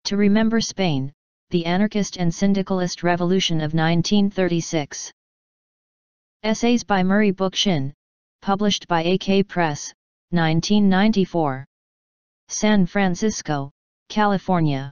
To remember Spain, the anarchist and syndicalist revolution of 1936. Essays by Murray Bookchin, published by AK Press, 1994. San Francisco, California.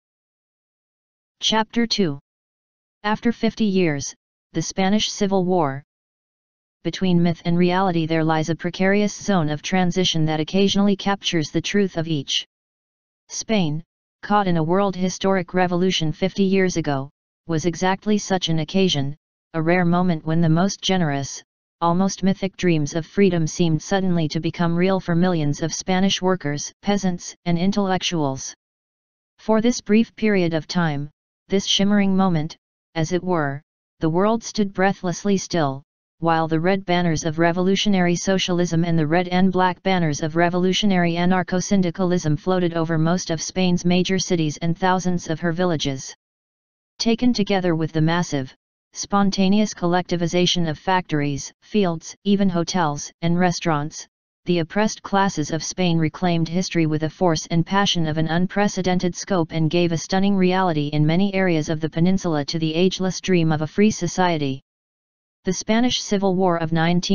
Chapter 2. After 50 years, the Spanish Civil War. Between myth and reality there lies a precarious zone of transition that occasionally captures the truth of each. Spain, caught in a world historic revolution 50 years ago, was exactly such an occasion, a rare moment when the most generous, almost mythic dreams of freedom seemed suddenly to become real for millions of Spanish workers, peasants, and intellectuals. For this brief period of time, this shimmering moment, as it were, the world stood breathlessly still, while the red banners of revolutionary socialism and the red and black banners of revolutionary anarcho-syndicalism floated over most of Spain's major cities and thousands of her villages. Taken together with the massive, spontaneous collectivization of factories, fields, even hotels and restaurants, the oppressed classes of Spain reclaimed history with a force and passion of an unprecedented scope and gave a stunning reality in many areas of the peninsula to the ageless dream of a free society. The Spanish Civil War of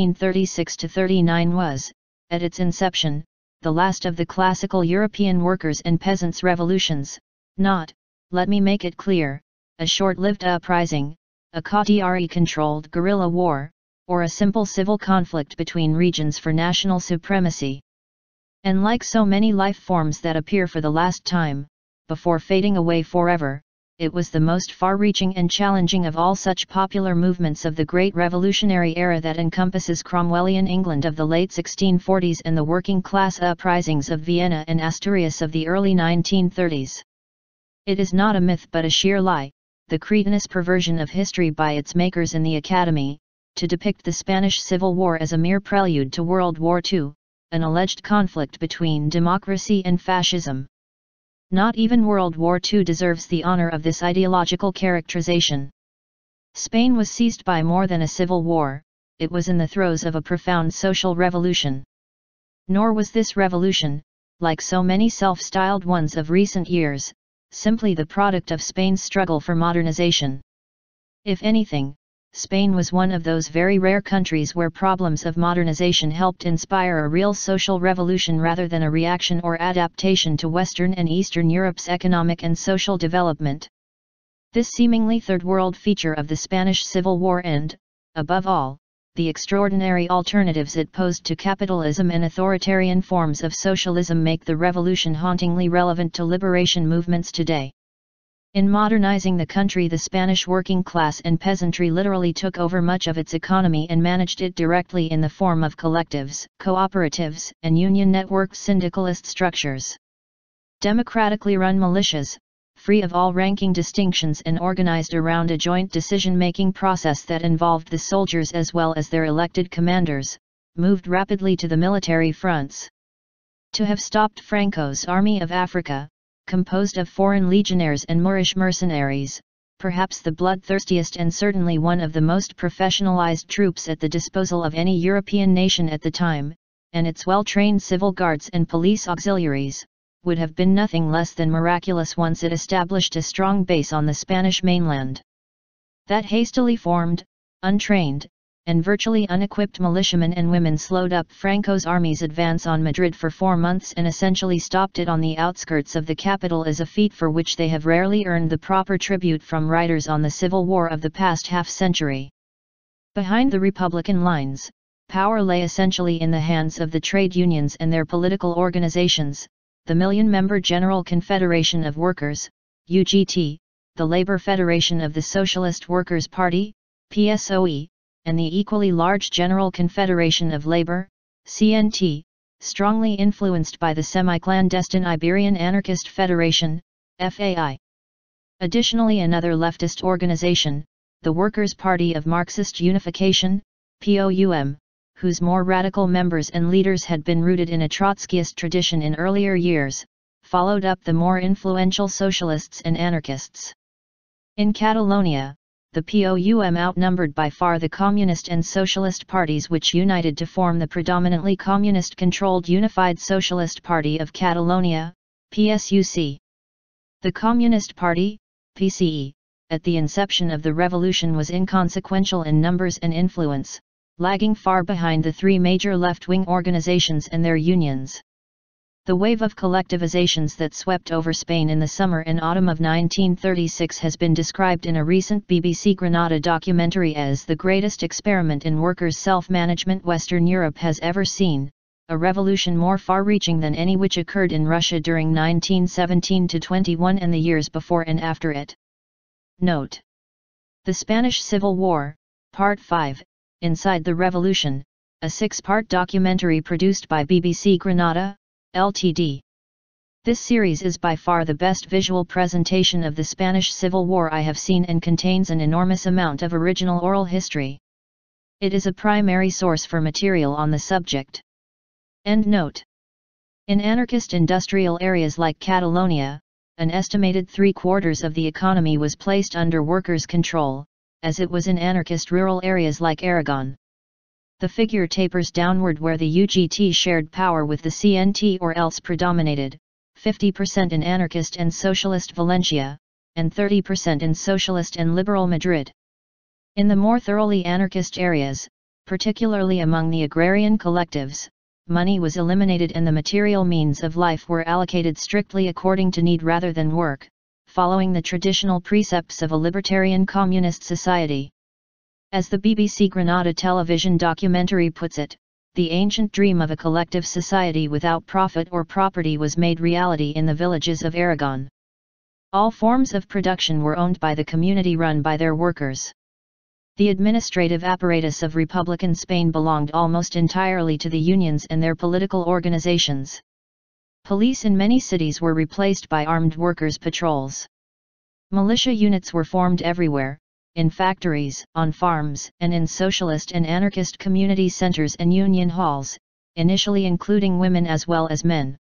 1936–39 was, at its inception, the last of the classical European workers' and peasants' revolutions, not, let me make it clear, a short-lived uprising, a Qatari-controlled guerrilla war, or a simple civil conflict between regions for national supremacy. And like so many life forms that appear for the last time, before fading away forever, it was the most far-reaching and challenging of all such popular movements of the great revolutionary era that encompasses Cromwellian England of the late 1640s and the working-class uprisings of Vienna and Asturias of the early 1930s. It is not a myth but a sheer lie, the cretinous perversion of history by its makers in the Academy, to depict the Spanish Civil War as a mere prelude to World War II, an alleged conflict between democracy and fascism. Not even World War II deserves the honor of this ideological characterization. Spain was seized by more than a civil war, it was in the throes of a profound social revolution. Nor was this revolution, like so many self-styled ones of recent years, simply the product of Spain's struggle for modernization. If anything, Spain was one of those very rare countries where problems of modernization helped inspire a real social revolution rather than a reaction or adaptation to Western and Eastern Europe's economic and social development. This seemingly third world feature of the Spanish Civil War and, above all, the extraordinary alternatives it posed to capitalism and authoritarian forms of socialism make the revolution hauntingly relevant to liberation movements today. In modernizing the country, the Spanish working class and peasantry literally took over much of its economy and managed it directly in the form of collectives, cooperatives, and union network syndicalist structures. Democratically run militias, free of all ranking distinctions and organized around a joint decision-making process that involved the soldiers as well as their elected commanders, moved rapidly to the military fronts. To have stopped Franco's Army of Africa, composed of foreign legionnaires and Moorish mercenaries, perhaps the bloodthirstiest and certainly one of the most professionalized troops at the disposal of any European nation at the time, and its well-trained civil guards and police auxiliaries, would have been nothing less than miraculous once it established a strong base on the Spanish mainland. That hastily formed, untrained, and virtually unequipped militiamen and women slowed up Franco's army's advance on Madrid for 4 months and essentially stopped it on the outskirts of the capital is a feat for which they have rarely earned the proper tribute from writers on the Civil War of the past half-century. Behind the Republican lines, power lay essentially in the hands of the trade unions and their political organizations, the million-member General Confederation of Workers, UGT, the Labor Federation of the Socialist Workers' Party, PSOE, and the equally large General Confederation of Labor, CNT, strongly influenced by the semi-clandestine Iberian Anarchist Federation, FAI. Additionally, another leftist organization, the Workers' Party of Marxist Unification, POUM, whose more radical members and leaders had been rooted in a Trotskyist tradition in earlier years, followed up the more influential socialists and anarchists. In Catalonia, the POUM outnumbered by far the Communist and Socialist parties which united to form the predominantly communist-controlled Unified Socialist Party of Catalonia, PSUC. The Communist Party, PCE, at the inception of the revolution was inconsequential in numbers and influence, lagging far behind the three major left-wing organizations and their unions. The wave of collectivizations that swept over Spain in the summer and autumn of 1936 has been described in a recent BBC Granada documentary as the greatest experiment in workers' self-management Western Europe has ever seen, a revolution more far-reaching than any which occurred in Russia during 1917-21 and the years before and after it. Note: The Spanish Civil War, Part 5, Inside the Revolution, a 6-part documentary produced by BBC Granada, Ltd. This series is by far the best visual presentation of the Spanish Civil War I have seen and contains an enormous amount of original oral history. It is a primary source for material on the subject. End note. In anarchist industrial areas like Catalonia, an estimated 3/4 of the economy was placed under workers' control, as it was in anarchist rural areas like Aragon. The figure tapers downward where the UGT shared power with the CNT or else predominated, 50% in anarchist and socialist Valencia, and 30% in socialist and liberal Madrid. In the more thoroughly anarchist areas, particularly among the agrarian collectives, money was eliminated and the material means of life were allocated strictly according to need rather than work, following the traditional precepts of a libertarian communist society. As the BBC Granada television documentary puts it, the ancient dream of a collective society without profit or property was made reality in the villages of Aragon. All forms of production were owned by the community run by their workers. The administrative apparatus of Republican Spain belonged almost entirely to the unions and their political organizations. Police in many cities were replaced by armed workers' patrols. Militia units were formed everywhere, in factories, on farms, and in socialist and anarchist community centers and union halls, initially including women as well as men.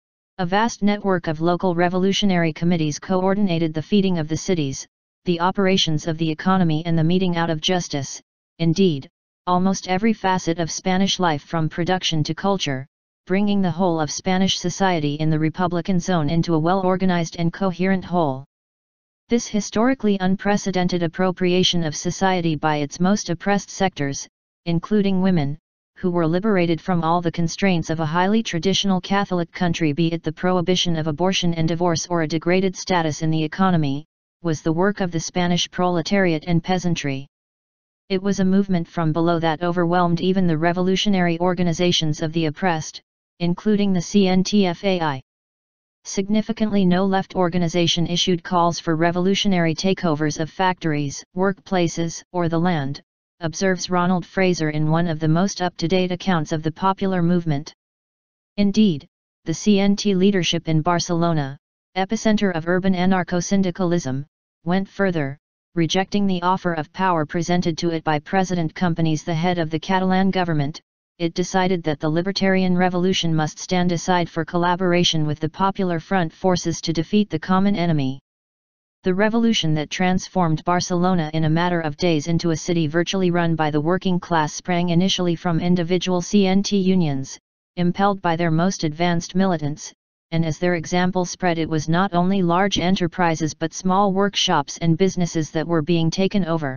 A vast network of local revolutionary committees coordinated the feeding of the cities, the operations of the economy and the meting out of justice. Indeed, almost every facet of Spanish life from production to culture, bringing the whole of Spanish society in the Republican zone into a well-organized and coherent whole. This historically unprecedented appropriation of society by its most oppressed sectors, including women, who were liberated from all the constraints of a highly traditional Catholic country, be it the prohibition of abortion and divorce or a degraded status in the economy, was the work of the Spanish proletariat and peasantry. It was a movement from below that overwhelmed even the revolutionary organizations of the oppressed, including the CNTFAI. Significantly, no left organization issued calls for revolutionary takeovers of factories, workplaces, or the land, observes Ronald Fraser in one of the most up-to-date accounts of the popular movement. Indeed, the CNT leadership in Barcelona, epicenter of urban anarcho-syndicalism, went further, rejecting the offer of power presented to it by President Companys, the head of the Catalan government. It decided that the libertarian revolution must stand aside for collaboration with the Popular Front forces to defeat the common enemy. The revolution that transformed Barcelona in a matter of days into a city virtually run by the working class sprang initially from individual CNT unions, impelled by their most advanced militants, and as their example spread, it was not only large enterprises but small workshops and businesses that were being taken over.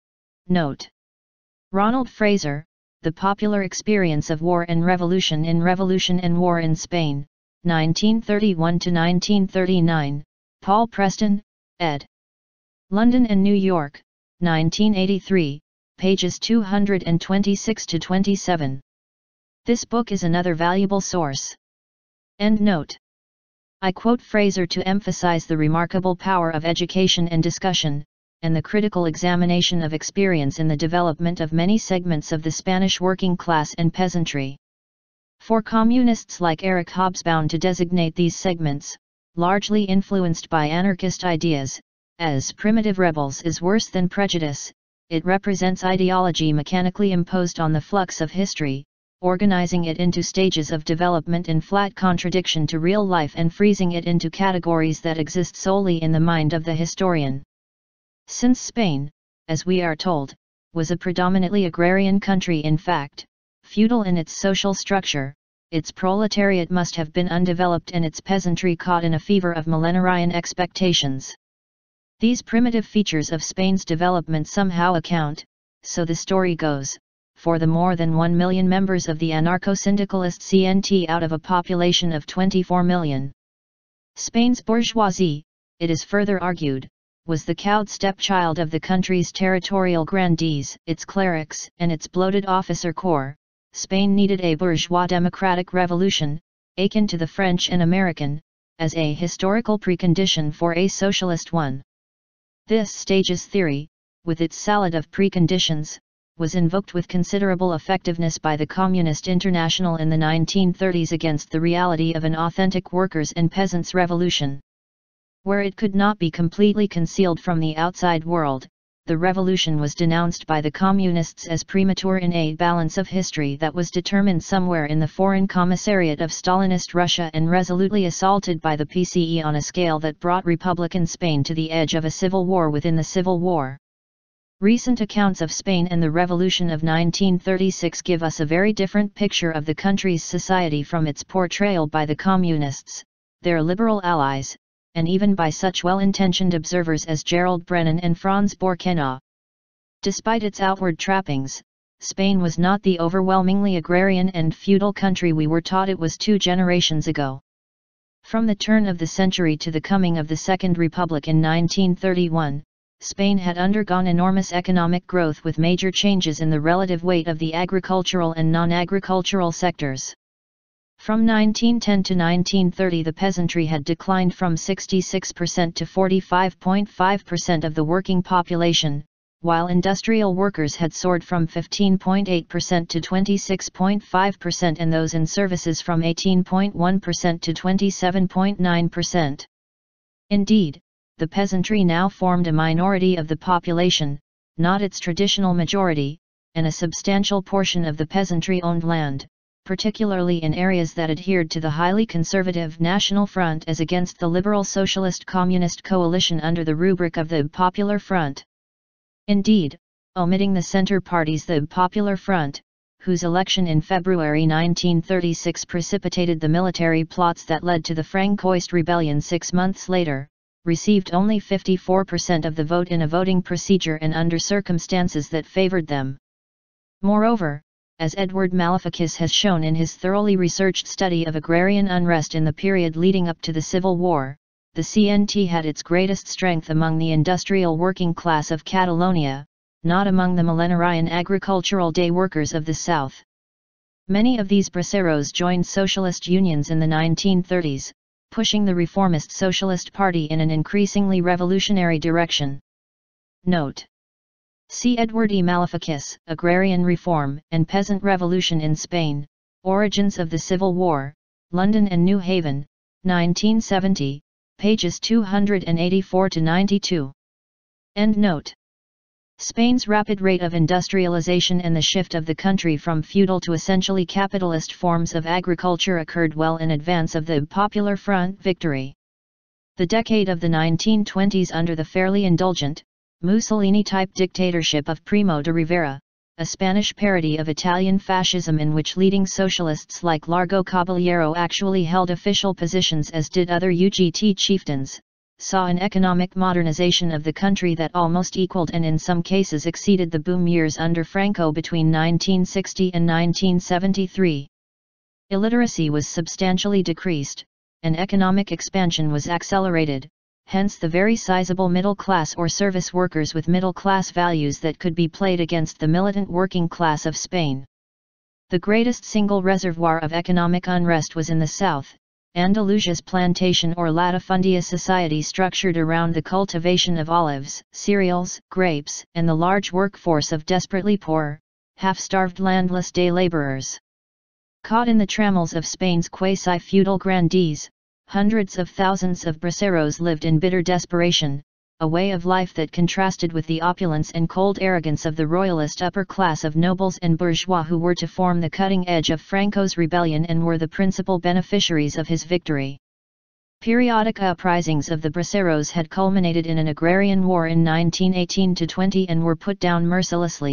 Note: Ronald Fraser, The Popular Experience of War and Revolution in Revolution and War in Spain, 1931–1939, Paul Preston, ed. London and New York, 1983, pages 226–27. This book is another valuable source. End note. I quote Fraser to emphasize the remarkable power of education and discussion, and the critical examination of experience in the development of many segments of the Spanish working class and peasantry. For communists like Eric Hobsbawm to designate these segments, largely influenced by anarchist ideas, as primitive rebels is worse than prejudice. It represents ideology mechanically imposed on the flux of history, organizing it into stages of development in flat contradiction to real life and freezing it into categories that exist solely in the mind of the historian. Since Spain, as we are told, was a predominantly agrarian country, in fact, feudal in its social structure, its proletariat must have been undeveloped and its peasantry caught in a fever of millenarian expectations. These primitive features of Spain's development somehow account, so the story goes, for the more than 1 million members of the anarcho-syndicalist CNT out of a population of 24 million. Spain's bourgeoisie, it is further argued, was the cowed stepchild of the country's territorial grandees, its clerics, and its bloated officer corps. Spain needed a bourgeois democratic revolution, akin to the French and American, as a historical precondition for a socialist one. This stages theory, with its salad of preconditions, was invoked with considerable effectiveness by the Communist International in the 1930s against the reality of an authentic workers' and peasants' revolution. Where it could not be completely concealed from the outside world, the revolution was denounced by the Communists as premature in a balance of history that was determined somewhere in the foreign commissariat of Stalinist Russia and resolutely assaulted by the PCE on a scale that brought Republican Spain to the edge of a civil war within the civil war. Recent accounts of Spain and the Revolution of 1936 give us a very different picture of the country's society from its portrayal by the Communists, their liberal allies, and even by such well-intentioned observers as Gerald Brennan and Franz Borkenau. Despite its outward trappings, Spain was not the overwhelmingly agrarian and feudal country we were taught it was 2 generations ago. From the turn of the century to the coming of the Second Republic in 1931, Spain had undergone enormous economic growth with major changes in the relative weight of the agricultural and non-agricultural sectors. From 1910 to 1930 the peasantry had declined from 66% to 45.5% of the working population, while industrial workers had soared from 15.8% to 26.5% and those in services from 18.1% to 27.9%. Indeed, the peasantry now formed a minority of the population, not its traditional majority, and a substantial portion of the peasantry owned land, particularly in areas that adhered to the highly conservative National Front as against the liberal Socialist Communist coalition under the rubric of the Popular Front. Indeed, omitting the center parties, the Popular Front, whose election in February 1936 precipitated the military plots that led to the Francoist rebellion 6 months later, received only 54% of the vote in a voting procedure and under circumstances that favored them. Moreover, as Edward Maleficus has shown in his thoroughly researched study of agrarian unrest in the period leading up to the Civil War, the CNT had its greatest strength among the industrial working class of Catalonia, not among the millenarian agricultural day workers of the south. Many of these braceros joined socialist unions in the 1930s, pushing the reformist Socialist Party in an increasingly revolutionary direction. Note: see Edward E. Maleficus, Agrarian Reform and Peasant Revolution in Spain, Origins of the Civil War, London and New Haven, 1970, pages 284-92. End note. Spain's rapid rate of industrialization and the shift of the country from feudal to essentially capitalist forms of agriculture occurred well in advance of the Popular Front victory. The decade of the 1920s under the fairly indulgent, Mussolini-type dictatorship of Primo de Rivera, a Spanish parody of Italian fascism in which leading socialists like Largo Caballero actually held official positions as did other UGT chieftains, saw an economic modernization of the country that almost equaled and in some cases exceeded the boom years under Franco between 1960 and 1973. Illiteracy was substantially decreased, and economic expansion was accelerated, hence the very sizable middle class or service workers with middle class values that could be played against the militant working class of Spain. The greatest single reservoir of economic unrest was in the south, Andalusia's plantation or latifundia society structured around the cultivation of olives, cereals, grapes, and the large workforce of desperately poor, half-starved landless day laborers. Caught in the trammels of Spain's quasi-feudal grandees, hundreds of thousands of braceros lived in bitter desperation, a way of life that contrasted with the opulence and cold arrogance of the royalist upper class of nobles and bourgeois who were to form the cutting edge of Franco's rebellion and were the principal beneficiaries of his victory. Periodic uprisings of the braceros had culminated in an agrarian war in 1918-20 and were put down mercilessly,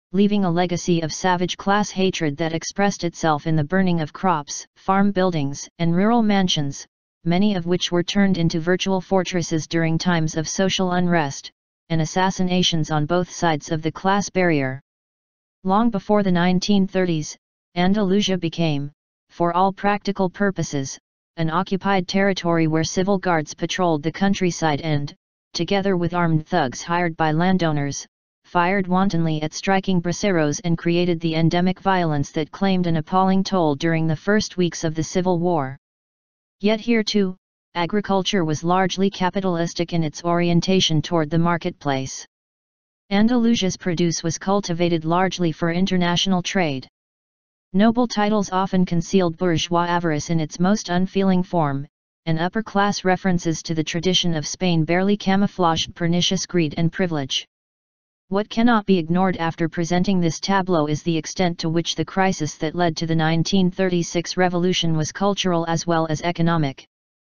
leaving a legacy of savage class hatred that expressed itself in the burning of crops, farm buildings, and rural mansions, many of which were turned into virtual fortresses during times of social unrest, and assassinations on both sides of the class barrier. Long before the 1930s, Andalusia became, for all practical purposes, an occupied territory where civil guards patrolled the countryside and, together with armed thugs hired by landowners, fired wantonly at striking braceros and created the endemic violence that claimed an appalling toll during the first weeks of the Civil War. Yet here too, agriculture was largely capitalistic in its orientation toward the marketplace. Andalusia's produce was cultivated largely for international trade. Noble titles often concealed bourgeois avarice in its most unfeeling form, and upper-class references to the tradition of Spain barely camouflaged pernicious greed and privilege. What cannot be ignored after presenting this tableau is the extent to which the crisis that led to the 1936 revolution was cultural as well as economic.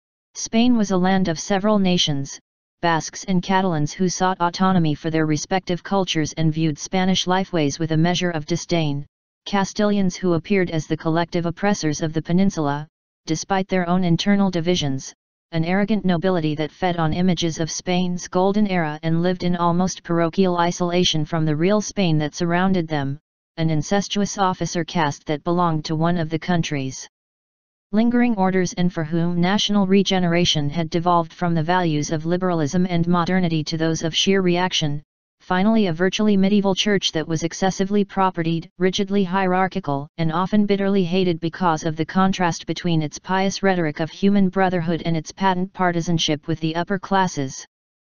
Spain was a land of several nations, Basques and Catalans who sought autonomy for their respective cultures and viewed Spanish lifeways with a measure of disdain, Castilians who appeared as the collective oppressors of the peninsula, despite their own internal divisions, an arrogant nobility that fed on images of Spain's golden era and lived in almost parochial isolation from the real Spain that surrounded them, an incestuous officer caste that belonged to one of the country's lingering orders and for whom national regeneration had devolved from the values of liberalism and modernity to those of sheer reaction, finally a virtually medieval church that was excessively propertied, rigidly hierarchical, and often bitterly hated because of the contrast between its pious rhetoric of human brotherhood and its patent partisanship with the upper classes.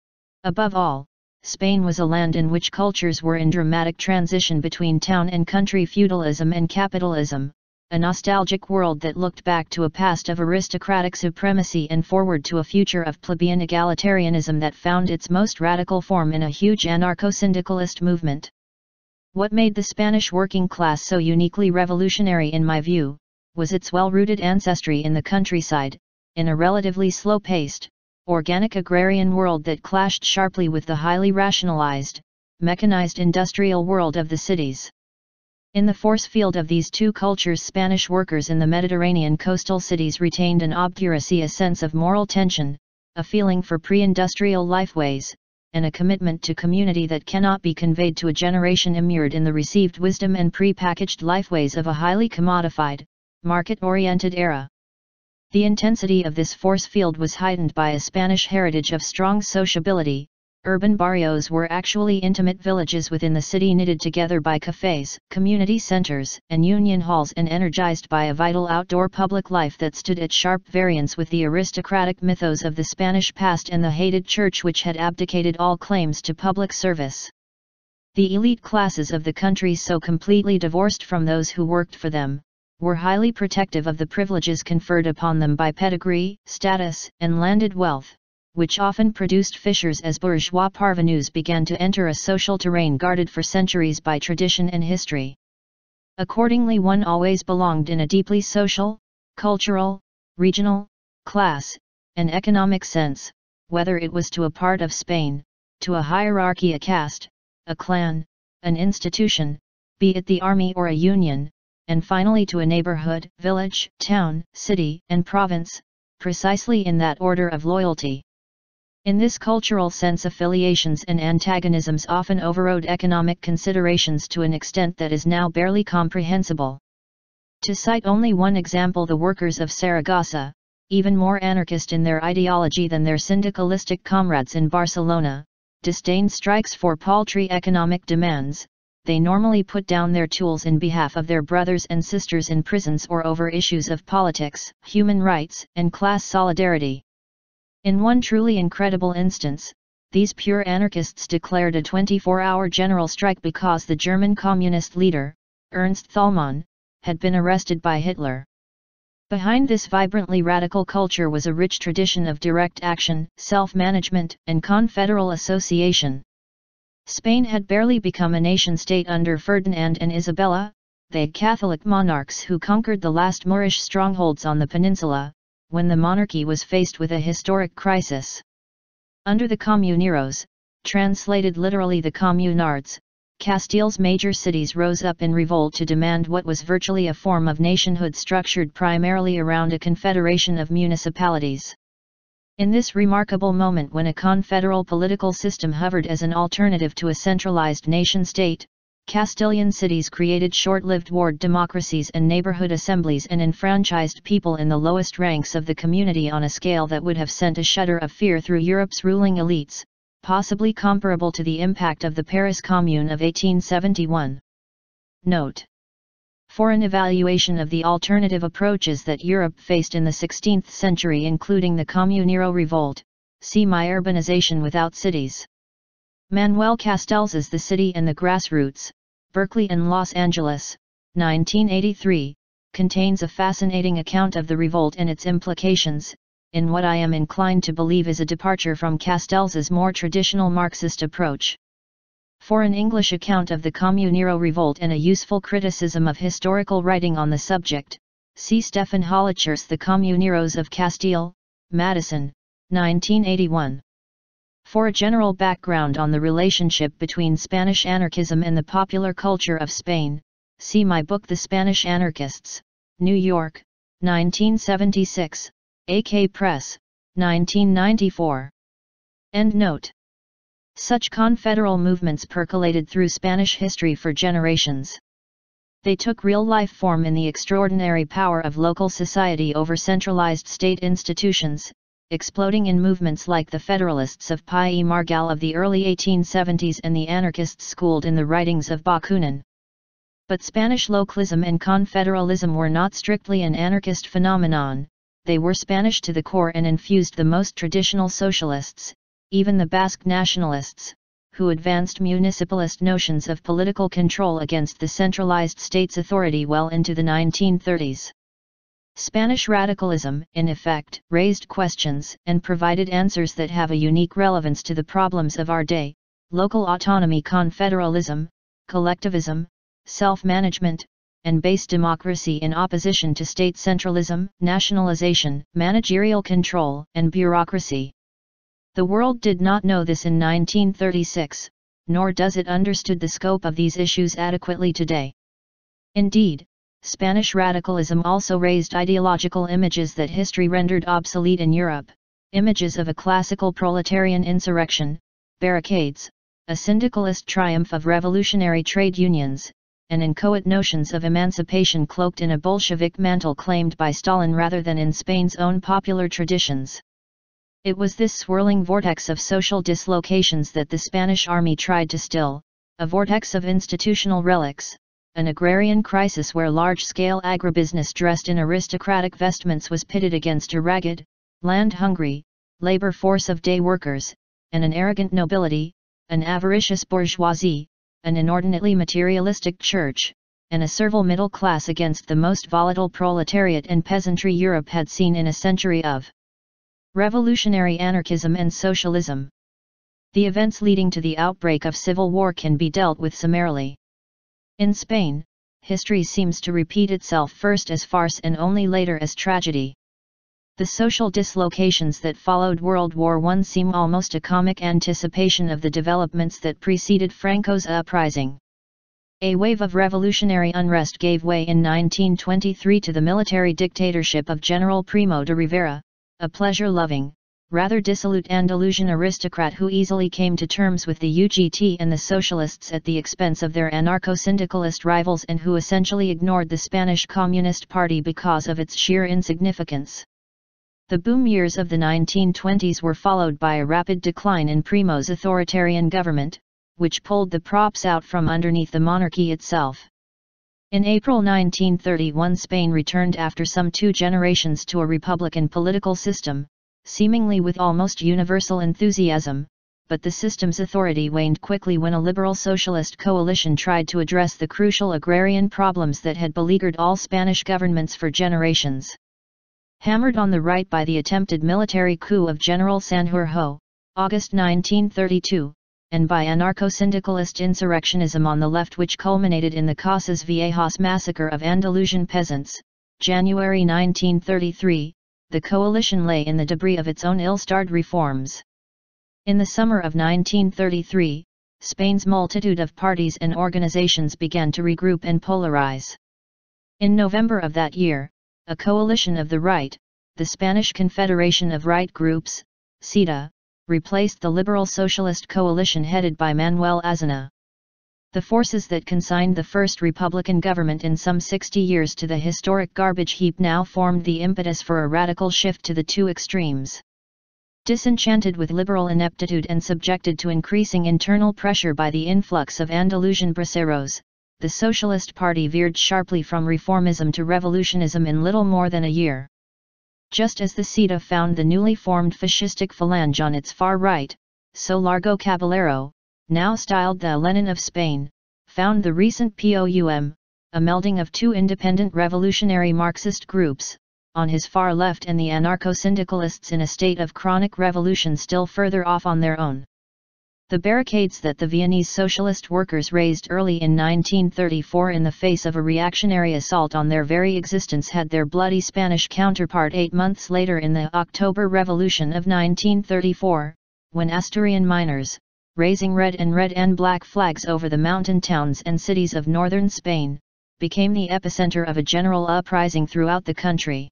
Above all, Spain was a land in which cultures were in dramatic transition between town and country feudalism and capitalism, a nostalgic world that looked back to a past of aristocratic supremacy and forward to a future of plebeian egalitarianism that found its most radical form in a huge anarcho-syndicalist movement. What made the Spanish working class so uniquely revolutionary in my view, was its well-rooted ancestry in the countryside, in a relatively slow-paced, organic agrarian world that clashed sharply with the highly rationalized, mechanized industrial world of the cities. In the force field of these two cultures, Spanish workers in the Mediterranean coastal cities retained an obduracy, a sense of moral tension, a feeling for pre-industrial lifeways, and a commitment to community that cannot be conveyed to a generation immured in the received wisdom and pre-packaged lifeways of a highly commodified, market-oriented era. The intensity of this force field was heightened by a Spanish heritage of strong sociability. Urban barrios were actually intimate villages within the city, knitted together by cafes, community centers, and union halls, and energized by a vital outdoor public life that stood at sharp variance with the aristocratic mythos of the Spanish past and the hated church which had abdicated all claims to public service. The elite classes of the country, so completely divorced from those who worked for them, were highly protective of the privileges conferred upon them by pedigree, status, and landed wealth, which often produced fissures as bourgeois parvenus began to enter a social terrain guarded for centuries by tradition and history. Accordingly, one always belonged in a deeply social, cultural, regional, class, and economic sense, whether it was to a part of Spain, to a hierarchy, a caste, a clan, an institution, be it the army or a union, and finally to a neighborhood, village, town, city, and province, precisely in that order of loyalty. In this cultural sense, affiliations and antagonisms often overrode economic considerations to an extent that is now barely comprehensible. To cite only one example, the workers of Saragossa, even more anarchist in their ideology than their syndicalistic comrades in Barcelona, disdained strikes for paltry economic demands. They normally put down their tools in behalf of their brothers and sisters in prisons or over issues of politics, human rights, and class solidarity. In one truly incredible instance, these pure anarchists declared a 24-hour general strike because the German communist leader, Ernst Thälmann, had been arrested by Hitler. Behind this vibrantly radical culture was a rich tradition of direct action, self-management, and confederal association. Spain had barely become a nation-state under Ferdinand and Isabella, the Catholic monarchs who conquered the last Moorish strongholds on the peninsula, when the monarchy was faced with a historic crisis. Under the Comuneros, translated literally the Communards, Castile's major cities rose up in revolt to demand what was virtually a form of nationhood structured primarily around a confederation of municipalities. In this remarkable moment when a confederal political system hovered as an alternative to a centralized nation-state, Castilian cities created short-lived ward democracies and neighborhood assemblies and enfranchised people in the lowest ranks of the community on a scale that would have sent a shudder of fear through Europe's ruling elites, possibly comparable to the impact of the Paris Commune of 1871. Note: for an evaluation of the alternative approaches that Europe faced in the 16th century including the Comunero Revolt, see My Urbanization Without Cities. Manuel Castells' The City and the Grassroots, Berkeley and Los Angeles, 1983, contains a fascinating account of the revolt and its implications, in what I am inclined to believe is a departure from Castells' more traditional Marxist approach. For an English account of the Comunero Revolt and a useful criticism of historical writing on the subject, see Stefan Holicher's The Comuneros of Castile, Madison, 1981. For a general background on the relationship between Spanish anarchism and the popular culture of Spain, see my book The Spanish Anarchists, New York, 1976, AK Press, 1994. End note. Such confederal movements percolated through Spanish history for generations. They took real-life form in the extraordinary power of local society over centralized state institutions, exploding in movements like the Federalists of Pi y Margall of the early 1870s and the anarchists schooled in the writings of Bakunin. But Spanish localism and confederalism were not strictly an anarchist phenomenon, they were Spanish to the core and infused the most traditional socialists, even the Basque nationalists, who advanced municipalist notions of political control against the centralized state's authority well into the 1930s. Spanish radicalism, in effect, raised questions and provided answers that have a unique relevance to the problems of our day: local autonomy, confederalism, collectivism, self-management, and base democracy in opposition to state centralism, nationalization, managerial control, and bureaucracy. The world did not know this in 1936, nor does it understood the scope of these issues adequately today. Indeed, Spanish radicalism also raised ideological images that history rendered obsolete in Europe, images of a classical proletarian insurrection, barricades, a syndicalist triumph of revolutionary trade unions, and inchoate notions of emancipation cloaked in a Bolshevik mantle claimed by Stalin rather than in Spain's own popular traditions. It was this swirling vortex of social dislocations that the Spanish army tried to still, a vortex of institutional relics, an agrarian crisis where large-scale agribusiness dressed in aristocratic vestments was pitted against a ragged, land-hungry, labor force of day workers, and an arrogant nobility, an avaricious bourgeoisie, an inordinately materialistic church, and a servile middle class against the most volatile proletariat and peasantry Europe had seen in a century of revolutionary anarchism and socialism. The events leading to the outbreak of civil war can be dealt with summarily. In Spain, history seems to repeat itself first as farce and only later as tragedy. The social dislocations that followed World War I seem almost a comic anticipation of the developments that preceded Franco's uprising. A wave of revolutionary unrest gave way in 1923 to the military dictatorship of General Primo de Rivera, a pleasure-loving, rather dissolute Andalusian aristocrat who easily came to terms with the UGT and the socialists at the expense of their anarcho-syndicalist rivals and who essentially ignored the Spanish Communist Party because of its sheer insignificance. The boom years of the 1920s were followed by a rapid decline in Primo's authoritarian government, which pulled the props out from underneath the monarchy itself. In April 1931 Spain returned after some 2 generations to a republican political system, seemingly with almost universal enthusiasm, but the system's authority waned quickly when a liberal socialist coalition tried to address the crucial agrarian problems that had beleaguered all Spanish governments for generations. Hammered on the right by the attempted military coup of General Sanjurjo, August 1932, and by anarcho-syndicalist insurrectionism on the left which culminated in the Casas Viejas massacre of Andalusian peasants, January 1933, the coalition lay in the debris of its own ill-starred reforms. In the summer of 1933, Spain's multitude of parties and organizations began to regroup and polarize. In November of that year, a coalition of the right, the Spanish Confederation of Right Groups, CETA, replaced the Liberal Socialist coalition headed by Manuel Aznar. The forces that consigned the first Republican government in some 60 years to the historic garbage heap now formed the impetus for a radical shift to the two extremes. Disenchanted with liberal ineptitude and subjected to increasing internal pressure by the influx of Andalusian braceros, the Socialist Party veered sharply from reformism to revolutionism in little more than a year. Just as the CETA found the newly formed fascistic phalange on its far right, so Largo Caballero, now styled the Lenin of Spain, found the recent POUM, a melding of two independent revolutionary Marxist groups, on his far left and the anarcho-syndicalists in a state of chronic revolution still further off on their own. The barricades that the Viennese socialist workers raised early in 1934 in the face of a reactionary assault on their very existence had their bloody Spanish counterpart 8 months later in the October Revolution of 1934, when Asturian miners, raising red and black flags over the mountain towns and cities of northern Spain, became the epicenter of a general uprising throughout the country.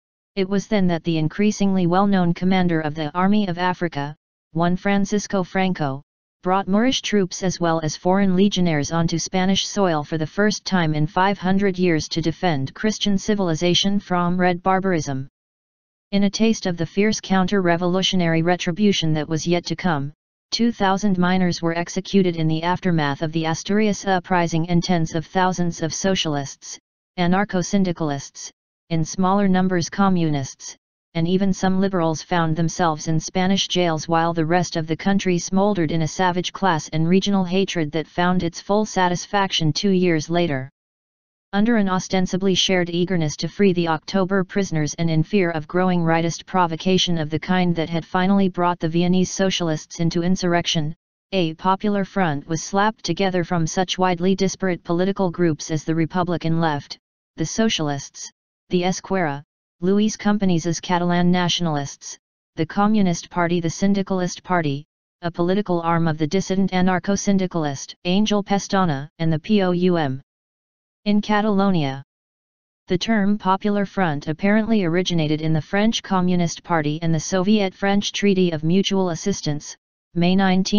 It was then that the increasingly well-known commander of the Army of Africa, Juan Francisco Franco, brought Moorish troops as well as foreign legionnaires onto Spanish soil for the first time in 500 years to defend Christian civilization from red barbarism. In a taste of the fierce counter-revolutionary retribution that was yet to come, 2,000 miners were executed in the aftermath of the Asturias uprising and tens of thousands of socialists, anarcho-syndicalists, in smaller numbers communists, and even some liberals found themselves in Spanish jails while the rest of the country smoldered in a savage class and regional hatred that found its full satisfaction 2 years later. Under an ostensibly shared eagerness to free the October prisoners and in fear of growing rightist provocation of the kind that had finally brought the Viennese socialists into insurrection, a popular front was slapped together from such widely disparate political groups as the Republican left, the Socialists, the Esquerra, Luis Companys's Catalan nationalists, the Communist Party, the Syndicalist Party, a political arm of the dissident anarcho-syndicalist Angel Pestana, and the POUM. In Catalonia, the term Popular Front apparently originated in the French Communist Party and the Soviet-French Treaty of Mutual Assistance, May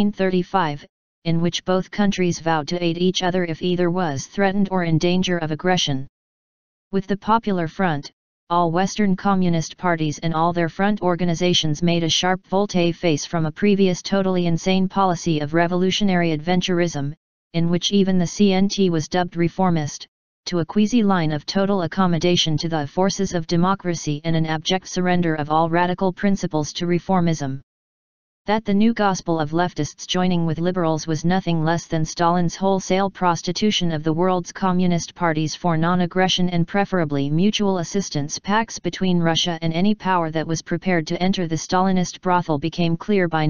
1935, in which both countries vowed to aid each other if either was threatened or in danger of aggression. With the Popular Front, all Western Communist parties and all their front organizations made a sharp volte-face from a previous totally insane policy of revolutionary adventurism, in which even the CNT was dubbed reformist, to a queasy line of total accommodation to the forces of democracy and an abject surrender of all radical principles to reformism. That the new gospel of leftists joining with liberals was nothing less than Stalin's wholesale prostitution of the world's communist parties for non-aggression and preferably mutual assistance pacts between Russia and any power that was prepared to enter the Stalinist brothel became clear by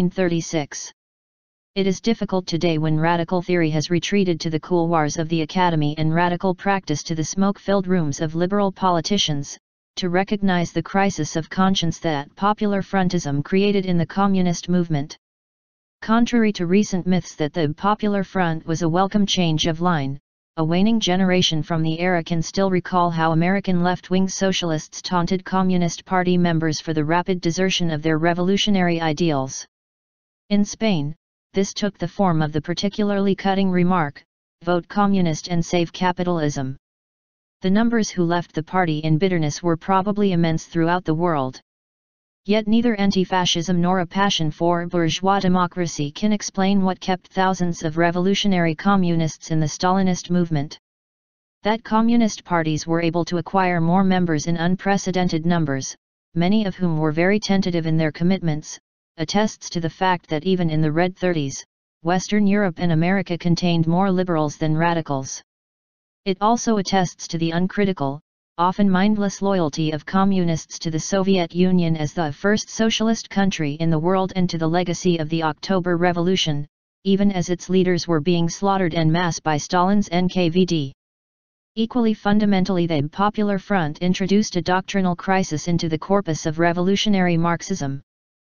1936. It is difficult today, when radical theory has retreated to the couloirs of the academy and radical practice to the smoke-filled rooms of liberal politicians, to recognize the crisis of conscience that popular frontism created in the communist movement. Contrary to recent myths that the Popular Front was a welcome change of line, a waning generation from the era can still recall how American left-wing socialists taunted Communist Party members for the rapid desertion of their revolutionary ideals. In Spain, this took the form of the particularly cutting remark, "Vote Communist and save capitalism." The numbers who left the party in bitterness were probably immense throughout the world. Yet neither anti-fascism nor a passion for bourgeois democracy can explain what kept thousands of revolutionary communists in the Stalinist movement. That communist parties were able to acquire more members in unprecedented numbers, many of whom were very tentative in their commitments, attests to the fact that even in the Red 30s, Western Europe and America contained more liberals than radicals. It also attests to the uncritical, often mindless loyalty of communists to the Soviet Union as the first socialist country in the world and to the legacy of the October Revolution, even as its leaders were being slaughtered en masse by Stalin's NKVD. Equally fundamentally, the Popular Front introduced a doctrinal crisis into the corpus of revolutionary Marxism.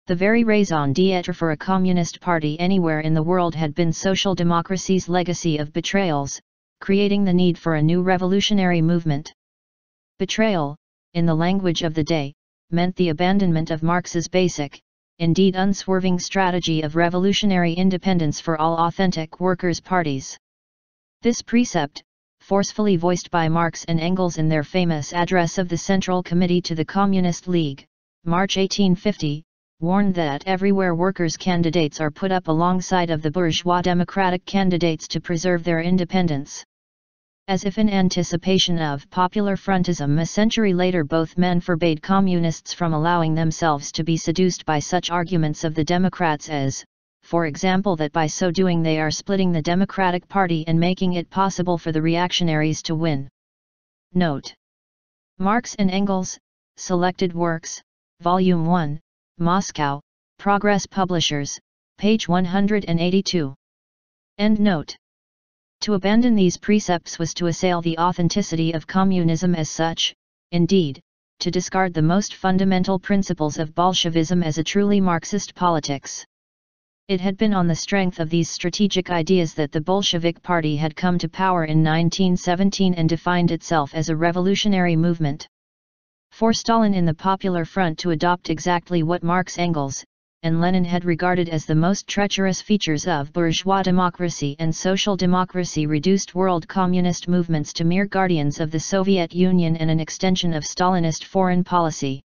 The very raison d'etre for a communist party anywhere in the world had been social democracy's legacy of betrayals, creating the need for a new revolutionary movement. Betrayal, in the language of the day, meant the abandonment of Marx's basic, indeed unswerving strategy of revolutionary independence for all authentic workers' parties. This precept, forcefully voiced by Marx and Engels in their famous address of the Central Committee to the Communist League, March 1850, warned that everywhere workers' candidates are put up alongside of the bourgeois democratic candidates to preserve their independence. As if in anticipation of popular frontism a century later, both men forbade communists from allowing themselves to be seduced by such arguments of the Democrats as, for example, that by so doing they are splitting the Democratic Party and making it possible for the reactionaries to win. Note: Marx and Engels, Selected Works, Volume 1, Moscow, Progress Publishers, page 182. End note. To abandon these precepts was to assail the authenticity of communism as such, indeed, to discard the most fundamental principles of Bolshevism as a truly Marxist politics. It had been on the strength of these strategic ideas that the Bolshevik Party had come to power in 1917 and defined itself as a revolutionary movement. For Stalin in the Popular Front to adopt exactly what Marx, Engels, and Lenin had regarded as the most treacherous features of bourgeois democracy and social democracy reduced world communist movements to mere guardians of the Soviet Union and an extension of Stalinist foreign policy.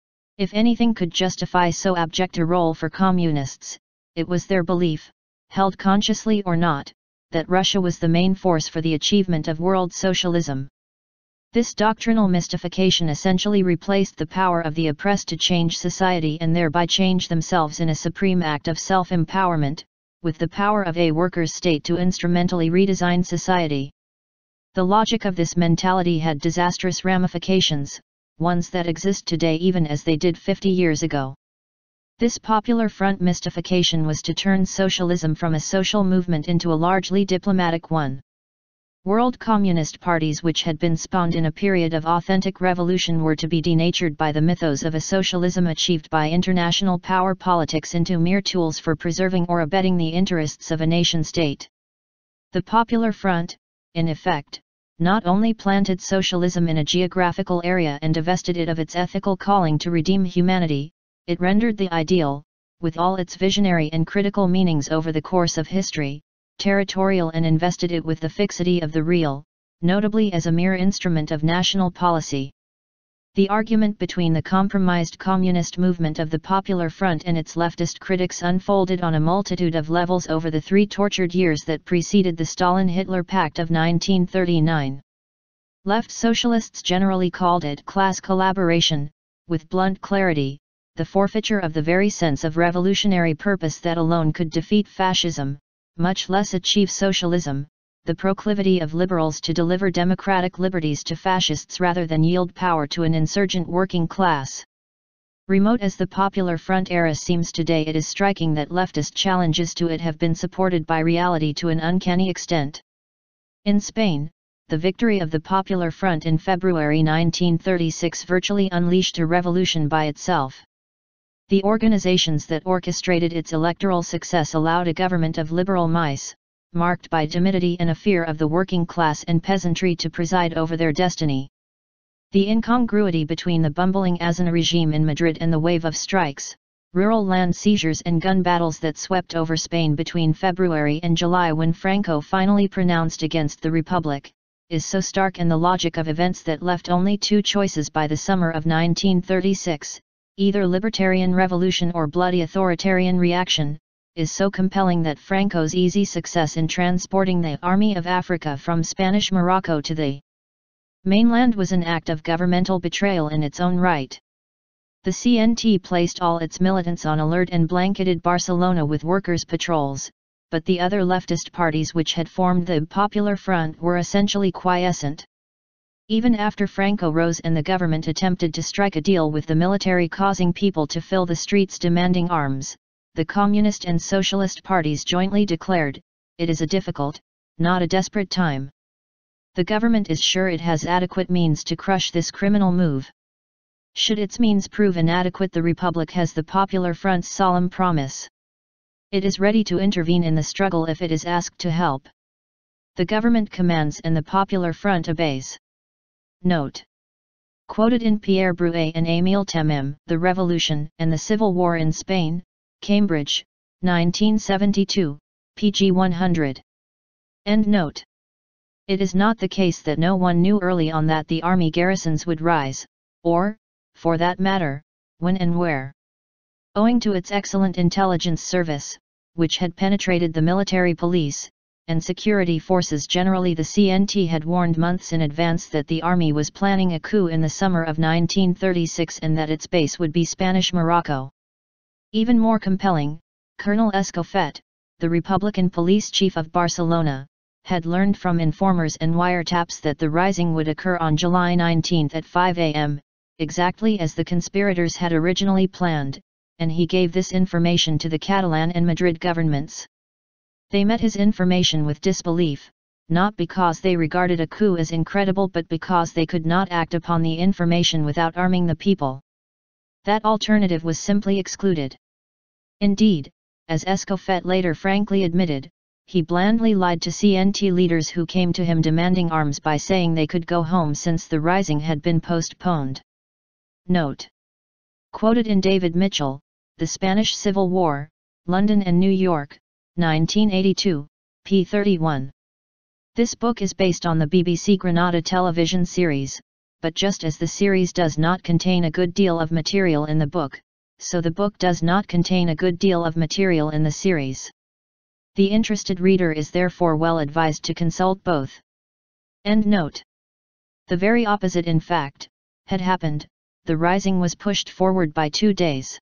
If anything could justify so abject a role for communists, it was their belief, held consciously or not, that Russia was the main force for the achievement of world socialism. This doctrinal mystification essentially replaced the power of the oppressed to change society and thereby change themselves in a supreme act of self-empowerment, with the power of a workers' state to instrumentally redesign society. The logic of this mentality had disastrous ramifications, ones that exist today even as they did 50 years ago. This Popular Front mystification was to turn socialism from a social movement into a largely diplomatic one. World communist parties which had been spawned in a period of authentic revolution were to be denatured by the mythos of a socialism achieved by international power politics into mere tools for preserving or abetting the interests of a nation-state. The Popular Front, in effect, not only planted socialism in a geographical area and divested it of its ethical calling to redeem humanity, it rendered the ideal, with all its visionary and critical meanings over the course of history, territorial and invested it with the fixity of the real, notably as a mere instrument of national policy. The argument between the compromised communist movement of the Popular Front and its leftist critics unfolded on a multitude of levels over the 3 tortured years that preceded the Stalin-Hitler Pact of 1939. Left socialists generally called it class collaboration, with blunt clarity, the forfeiture of the very sense of revolutionary purpose that alone could defeat fascism, much less achieve socialism, the proclivity of liberals to deliver democratic liberties to fascists rather than yield power to an insurgent working class. Remote as the Popular Front era seems today, it is striking that leftist challenges to it have been supported by reality to an uncanny extent. In Spain, the victory of the Popular Front in February 1936 virtually unleashed a revolution by itself. The organizations that orchestrated its electoral success allowed a government of liberal mice, marked by timidity and a fear of the working class and peasantry, to preside over their destiny. The incongruity between the bumbling Aznar regime in Madrid and the wave of strikes, rural land seizures and gun battles that swept over Spain between February and July when Franco finally pronounced against the Republic, is so stark, and the logic of events that left only 2 choices by the summer of 1936, either libertarian revolution or bloody authoritarian reaction, is so compelling that Franco's easy success in transporting the Army of Africa from Spanish Morocco to the mainland was an act of governmental betrayal in its own right. The CNT placed all its militants on alert and blanketed Barcelona with workers' patrols, but the other leftist parties which had formed the Popular Front were essentially quiescent. Even after Franco rose and the government attempted to strike a deal with the military, causing people to fill the streets demanding arms, the Communist and Socialist parties jointly declared, "It is a difficult, not a desperate time. The government is sure it has adequate means to crush this criminal move." Should its means prove inadequate, the Republic has the Popular Front's solemn promise. It is ready to intervene in the struggle if it is asked to help. The government commands and the Popular Front obeys. Note. Quoted in Pierre Bruet and Émile Temim, The Revolution and the Civil War in Spain, Cambridge, 1972, pg 100. End note. It is not the case that no one knew early on that the army garrisons would rise, or, for that matter, when and where. Owing to its excellent intelligence service, which had penetrated the military police and security forces generally, the CNT had warned months in advance that the army was planning a coup in the summer of 1936 and that its base would be Spanish Morocco. Even more compelling, Colonel Escofet, the Republican police chief of Barcelona, had learned from informers and wiretaps that the rising would occur on July 19 at 5 a.m., exactly as the conspirators had originally planned, and he gave this information to the Catalan and Madrid governments. They met his information with disbelief, not because they regarded a coup as incredible but because they could not act upon the information without arming the people. That alternative was simply excluded. Indeed, as Escofet later frankly admitted, he blandly lied to CNT leaders who came to him demanding arms by saying they could go home since the rising had been postponed. Note. Quoted in David Mitchell, The Spanish Civil War, London and New York, 1982, p. 31. This book is based on the BBC Granada television series, but just as the series does not contain a good deal of material in the book, so the book does not contain a good deal of material in the series. The interested reader is therefore well advised to consult both. End note. The very opposite, in fact, had happened. The rising was pushed forward by 2 days.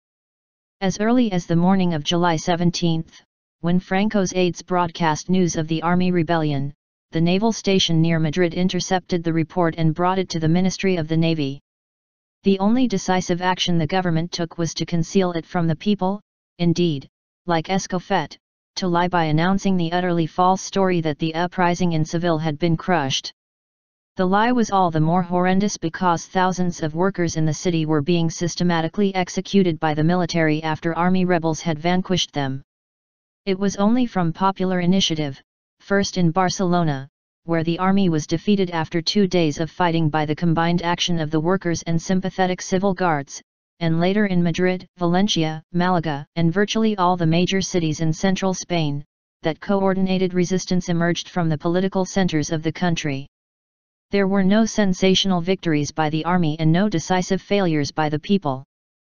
As early as the morning of July 17, when Franco's aides broadcast news of the army rebellion, the naval station near Madrid intercepted the report and brought it to the Ministry of the Navy. The only decisive action the government took was to conceal it from the people, indeed, like Escofet, to lie by announcing the utterly false story that the uprising in Seville had been crushed. The lie was all the more horrendous because thousands of workers in the city were being systematically executed by the military after army rebels had vanquished them. It was only from popular initiative, first in Barcelona, where the army was defeated after 2 days of fighting by the combined action of the workers and sympathetic civil guards, and later in Madrid, Valencia, Malaga, and virtually all the major cities in central Spain, that coordinated resistance emerged from the political centers of the country. There were no sensational victories by the army and no decisive failures by the people.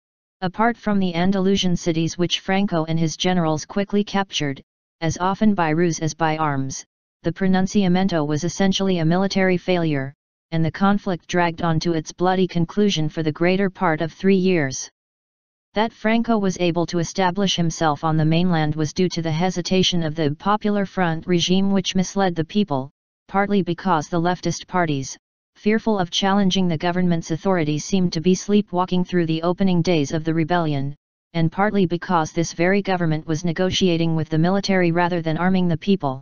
Apart from the Andalusian cities which Franco and his generals quickly captured, as often by ruse as by arms, the pronunciamiento was essentially a military failure, and the conflict dragged on to its bloody conclusion for the greater part of 3 years. That Franco was able to establish himself on the mainland was due to the hesitation of the Popular Front regime, which misled the people, partly because the leftist parties, fearful of challenging the government's authority, seemed to be sleepwalking through the opening days of the rebellion, and partly because this very government was negotiating with the military rather than arming the people.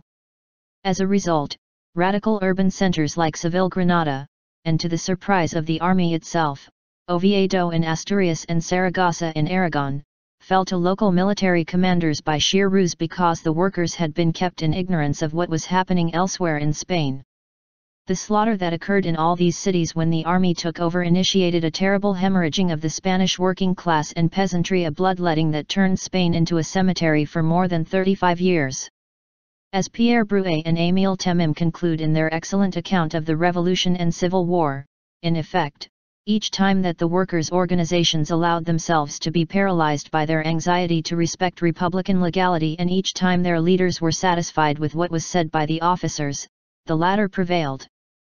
As a result, radical urban centers like Seville, Granada, and to the surprise of the army itself, Oviedo in Asturias and Saragossa in Aragon, fell to local military commanders by sheer ruse because the workers had been kept in ignorance of what was happening elsewhere in Spain. The slaughter that occurred in all these cities when the army took over initiated a terrible hemorrhaging of the Spanish working class and peasantry, a bloodletting that turned Spain into a cemetery for more than 35 years. As Pierre Bruet and Émile Temim conclude in their excellent account of the Revolution and Civil War, in effect, each time that the workers' organizations allowed themselves to be paralyzed by their anxiety to respect republican legality, and each time their leaders were satisfied with what was said by the officers, the latter prevailed.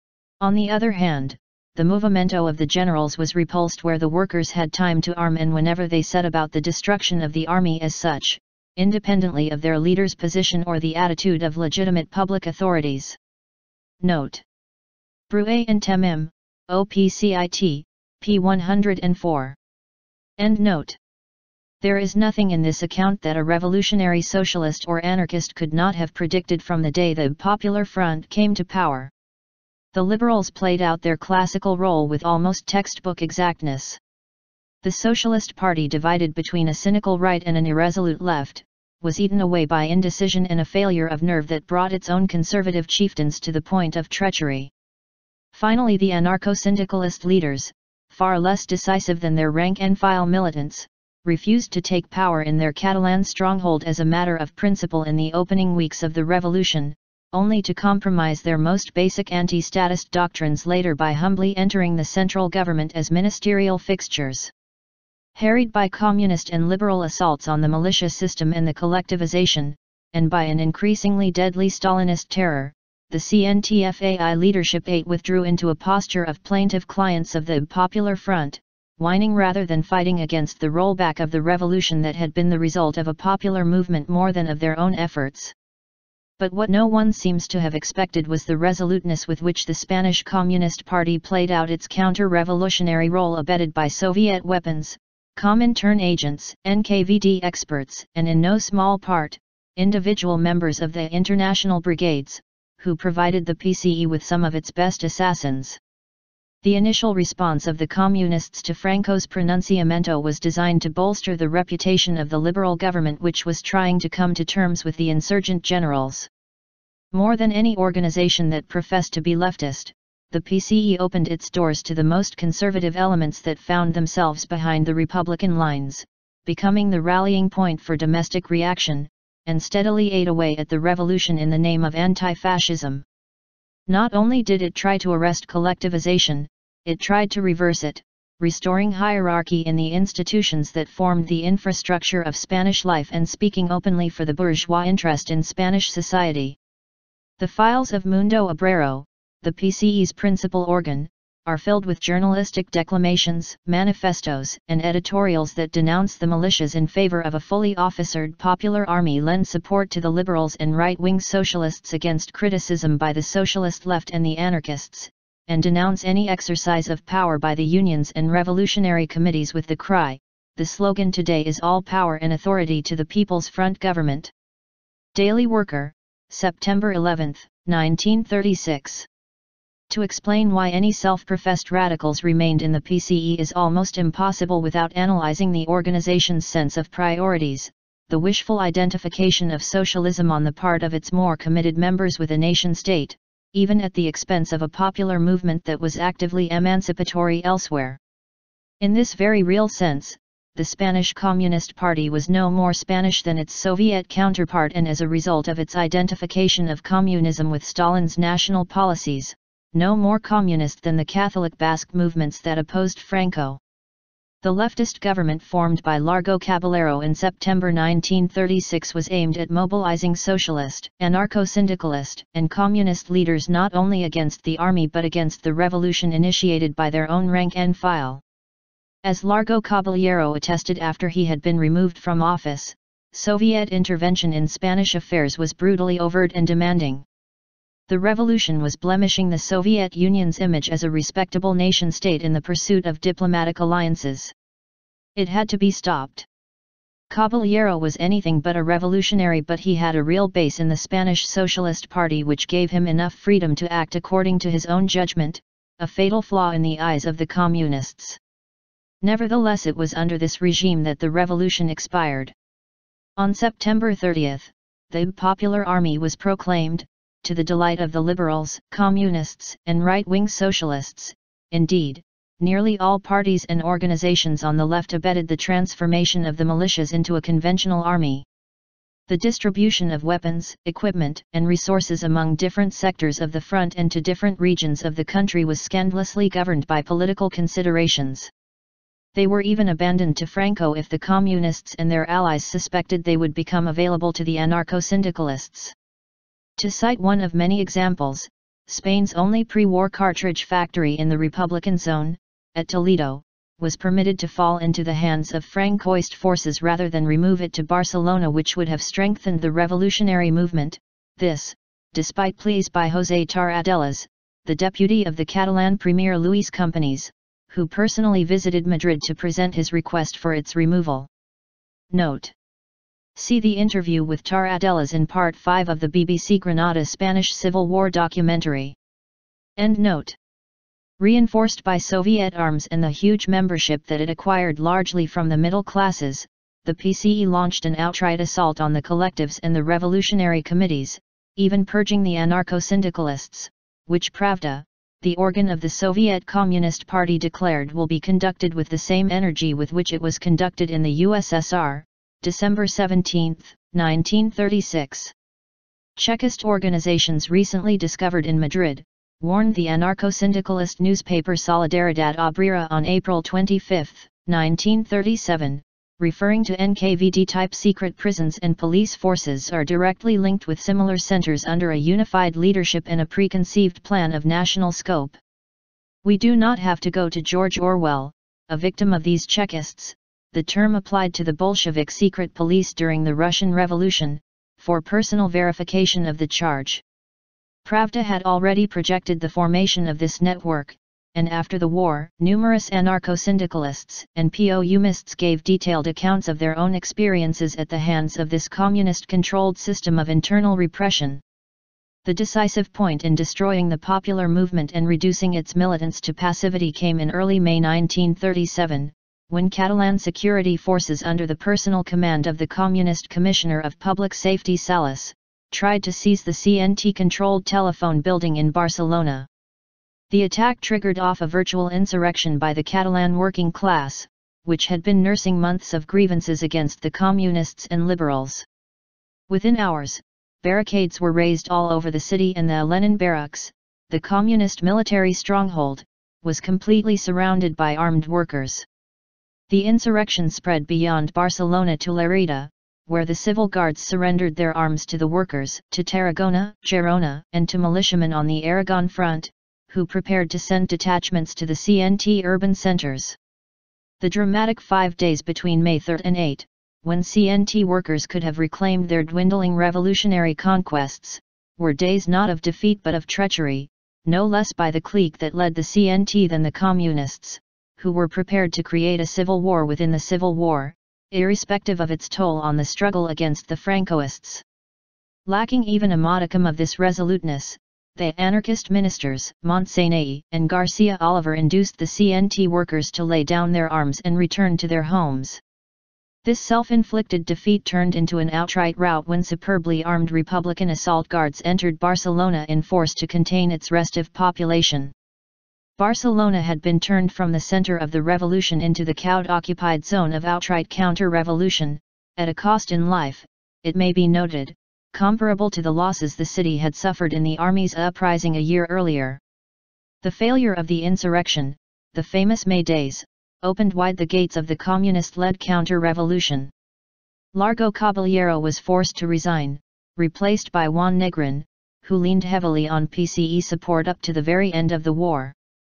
On the other hand, the movimento of the generals was repulsed where the workers had time to arm and whenever they set about the destruction of the army as such, independently of their leaders' position or the attitude of legitimate public authorities. Note. Bruet and Temim, OPCIT, p. 104. End note. There is nothing in this account that a revolutionary socialist or anarchist could not have predicted from the day the Popular Front came to power. The liberals played out their classical role with almost textbook exactness. The Socialist Party, divided between a cynical right and an irresolute left, was eaten away by indecision and a failure of nerve that brought its own conservative chieftains to the point of treachery. Finally, the anarcho-syndicalist leaders, far less decisive than their rank-and-file militants, refused to take power in their Catalan stronghold as a matter of principle in the opening weeks of the revolution, only to compromise their most basic anti-statist doctrines later by humbly entering the central government as ministerial fixtures. Harried by communist and liberal assaults on the militia system and the collectivization, and by an increasingly deadly Stalinist terror, the CNTFAI leadership withdrew into a posture of plaintive clients of the Popular Front, whining rather than fighting against the rollback of the revolution that had been the result of a popular movement more than of their own efforts. But what no one seems to have expected was the resoluteness with which the Spanish Communist Party played out its counter-revolutionary role, abetted by Soviet weapons, Comintern agents, NKVD experts, and in no small part, individual members of the international brigades, who provided the PCE with some of its best assassins. The initial response of the Communists to Franco's pronunciamento was designed to bolster the reputation of the liberal government, which was trying to come to terms with the insurgent generals. More than any organization that professed to be leftist, the PCE opened its doors to the most conservative elements that found themselves behind the Republican lines, becoming the rallying point for domestic reaction, and steadily ate away at the revolution in the name of anti-fascism. Not only did it try to arrest collectivization, it tried to reverse it, restoring hierarchy in the institutions that formed the infrastructure of Spanish life and speaking openly for the bourgeois interest in Spanish society. The files of Mundo Obrero, the PCE's principal organ, are filled with journalistic declamations, manifestos, and editorials that denounce the militias in favor of a fully officered popular army, lend support to the liberals and right-wing socialists against criticism by the socialist left and the anarchists, and denounce any exercise of power by the unions and revolutionary committees with the cry, "The slogan today is all power and authority to the People's Front Government." Daily Worker, September 11, 1936. To explain why any self-professed radicals remained in the PCE is almost impossible without analyzing the organization's sense of priorities, the wishful identification of socialism on the part of its more committed members with a nation-state, even at the expense of a popular movement that was actively emancipatory elsewhere. In this very real sense, the Spanish Communist Party was no more Spanish than its Soviet counterpart, and as a result of its identification of communism with Stalin's national policies, no more communist than the Catholic Basque movements that opposed Franco. The leftist government formed by Largo Caballero in September 1936 was aimed at mobilizing socialist, anarcho-syndicalist, and communist leaders not only against the army but against the revolution initiated by their own rank and file. As Largo Caballero attested after he had been removed from office, Soviet intervention in Spanish affairs was brutally overt and demanding. The revolution was blemishing the Soviet Union's image as a respectable nation-state in the pursuit of diplomatic alliances. It had to be stopped. Caballero was anything but a revolutionary, but he had a real base in the Spanish Socialist Party which gave him enough freedom to act according to his own judgment, a fatal flaw in the eyes of the communists. Nevertheless, it was under this regime that the revolution expired. On September 30, the Popular Army was proclaimed, to the delight of the liberals, communists, and right-wing socialists. Indeed, nearly all parties and organizations on the left abetted the transformation of the militias into a conventional army. The distribution of weapons, equipment, and resources among different sectors of the front and to different regions of the country was scandalously governed by political considerations. They were even abandoned to Franco if the communists and their allies suspected they would become available to the anarcho-syndicalists. To cite one of many examples, Spain's only pre-war cartridge factory in the Republican zone, at Toledo, was permitted to fall into the hands of Francoist forces rather than remove it to Barcelona, which would have strengthened the revolutionary movement. This, despite pleas by José Tarradellas, the deputy of the Catalan Premier Luis Companys, who personally visited Madrid to present his request for its removal. Note: see the interview with Tarradellas in Part 5 of the BBC Granada Spanish Civil War documentary. End note. Reinforced by Soviet arms and the huge membership that it acquired largely from the middle classes, the PCE launched an outright assault on the collectives and the revolutionary committees, even purging the anarcho-syndicalists, which Pravda, the organ of the Soviet Communist Party, declared will be conducted with the same energy with which it was conducted in the USSR, December 17, 1936. Chekist organizations recently discovered in Madrid, warned the anarcho-syndicalist newspaper Solidaridad Obrera on April 25, 1937, referring to NKVD-type secret prisons and police forces are directly linked with similar centers under a unified leadership and a preconceived plan of national scope. We do not have to go to George Orwell, a victim of these Chekists, the term applied to the Bolshevik secret police during the Russian Revolution, for personal verification of the charge. Pravda had already projected the formation of this network, and after the war, numerous anarcho-syndicalists and POUists gave detailed accounts of their own experiences at the hands of this communist-controlled system of internal repression. The decisive point in destroying the popular movement and reducing its militants to passivity came in early May 1937, when Catalan security forces under the personal command of the Communist Commissioner of Public Safety Salas, tried to seize the CNT-controlled telephone building in Barcelona. The attack triggered off a virtual insurrection by the Catalan working class, which had been nursing months of grievances against the communists and liberals. Within hours, barricades were raised all over the city and the Lenin Barracks, the communist military stronghold, was completely surrounded by armed workers. The insurrection spread beyond Barcelona to Lerida, where the civil guards surrendered their arms to the workers, to Tarragona, Girona, and to militiamen on the Aragon front, who prepared to send detachments to the CNT urban centers. The dramatic 5 days between May 3 and 8, when CNT workers could have reclaimed their dwindling revolutionary conquests, were days not of defeat but of treachery, no less by the clique that led the CNT than the communists, who were prepared to create a civil war within the civil war, irrespective of its toll on the struggle against the Francoists. Lacking even a modicum of this resoluteness, the anarchist ministers, Montseny and Garcia Oliver, induced the CNT workers to lay down their arms and return to their homes. This self-inflicted defeat turned into an outright rout when superbly armed Republican assault guards entered Barcelona in force to contain its restive population. Barcelona had been turned from the center of the revolution into the cowed-occupied zone of outright counter-revolution, at a cost in life, it may be noted, comparable to the losses the city had suffered in the army's uprising a year earlier. The failure of the insurrection, the famous May Days, opened wide the gates of the communist-led counter-revolution. Largo Caballero was forced to resign, replaced by Juan Negrin, who leaned heavily on PCE support up to the very end of the war.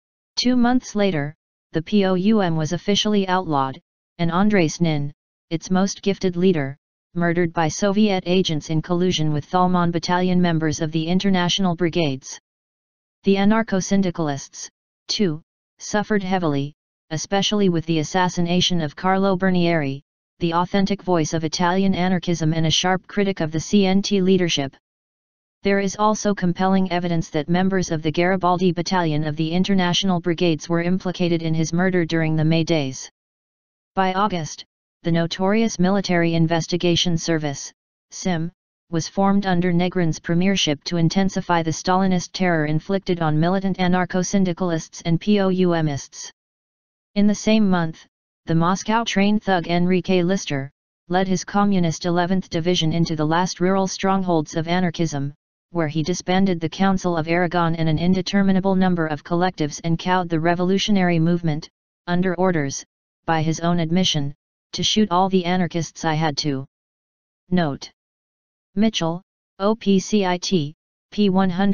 2 months later, the POUM was officially outlawed, and Andrés Nin, its most gifted leader, murdered by Soviet agents in collusion with Thalmann battalion members of the international brigades. The anarcho-syndicalists, too, suffered heavily, especially with the assassination of Carlo Bernieri, the authentic voice of Italian anarchism and a sharp critic of the CNT leadership. There is also compelling evidence that members of the Garibaldi battalion of the international brigades were implicated in his murder during the May Days. By August, the notorious Military Investigation Service, SIM, was formed under Negrin's premiership to intensify the Stalinist terror inflicted on militant anarcho-syndicalists and POUMists. In the same month, the Moscow-trained thug Enrique Lister, led his communist 11th Division into the last rural strongholds of anarchism, where he disbanded the Council of Aragon and an indeterminable number of collectives and cowed the revolutionary movement, under orders, by his own admission, to shoot all the anarchists I had to. Note. Mitchell, OPCIT, p.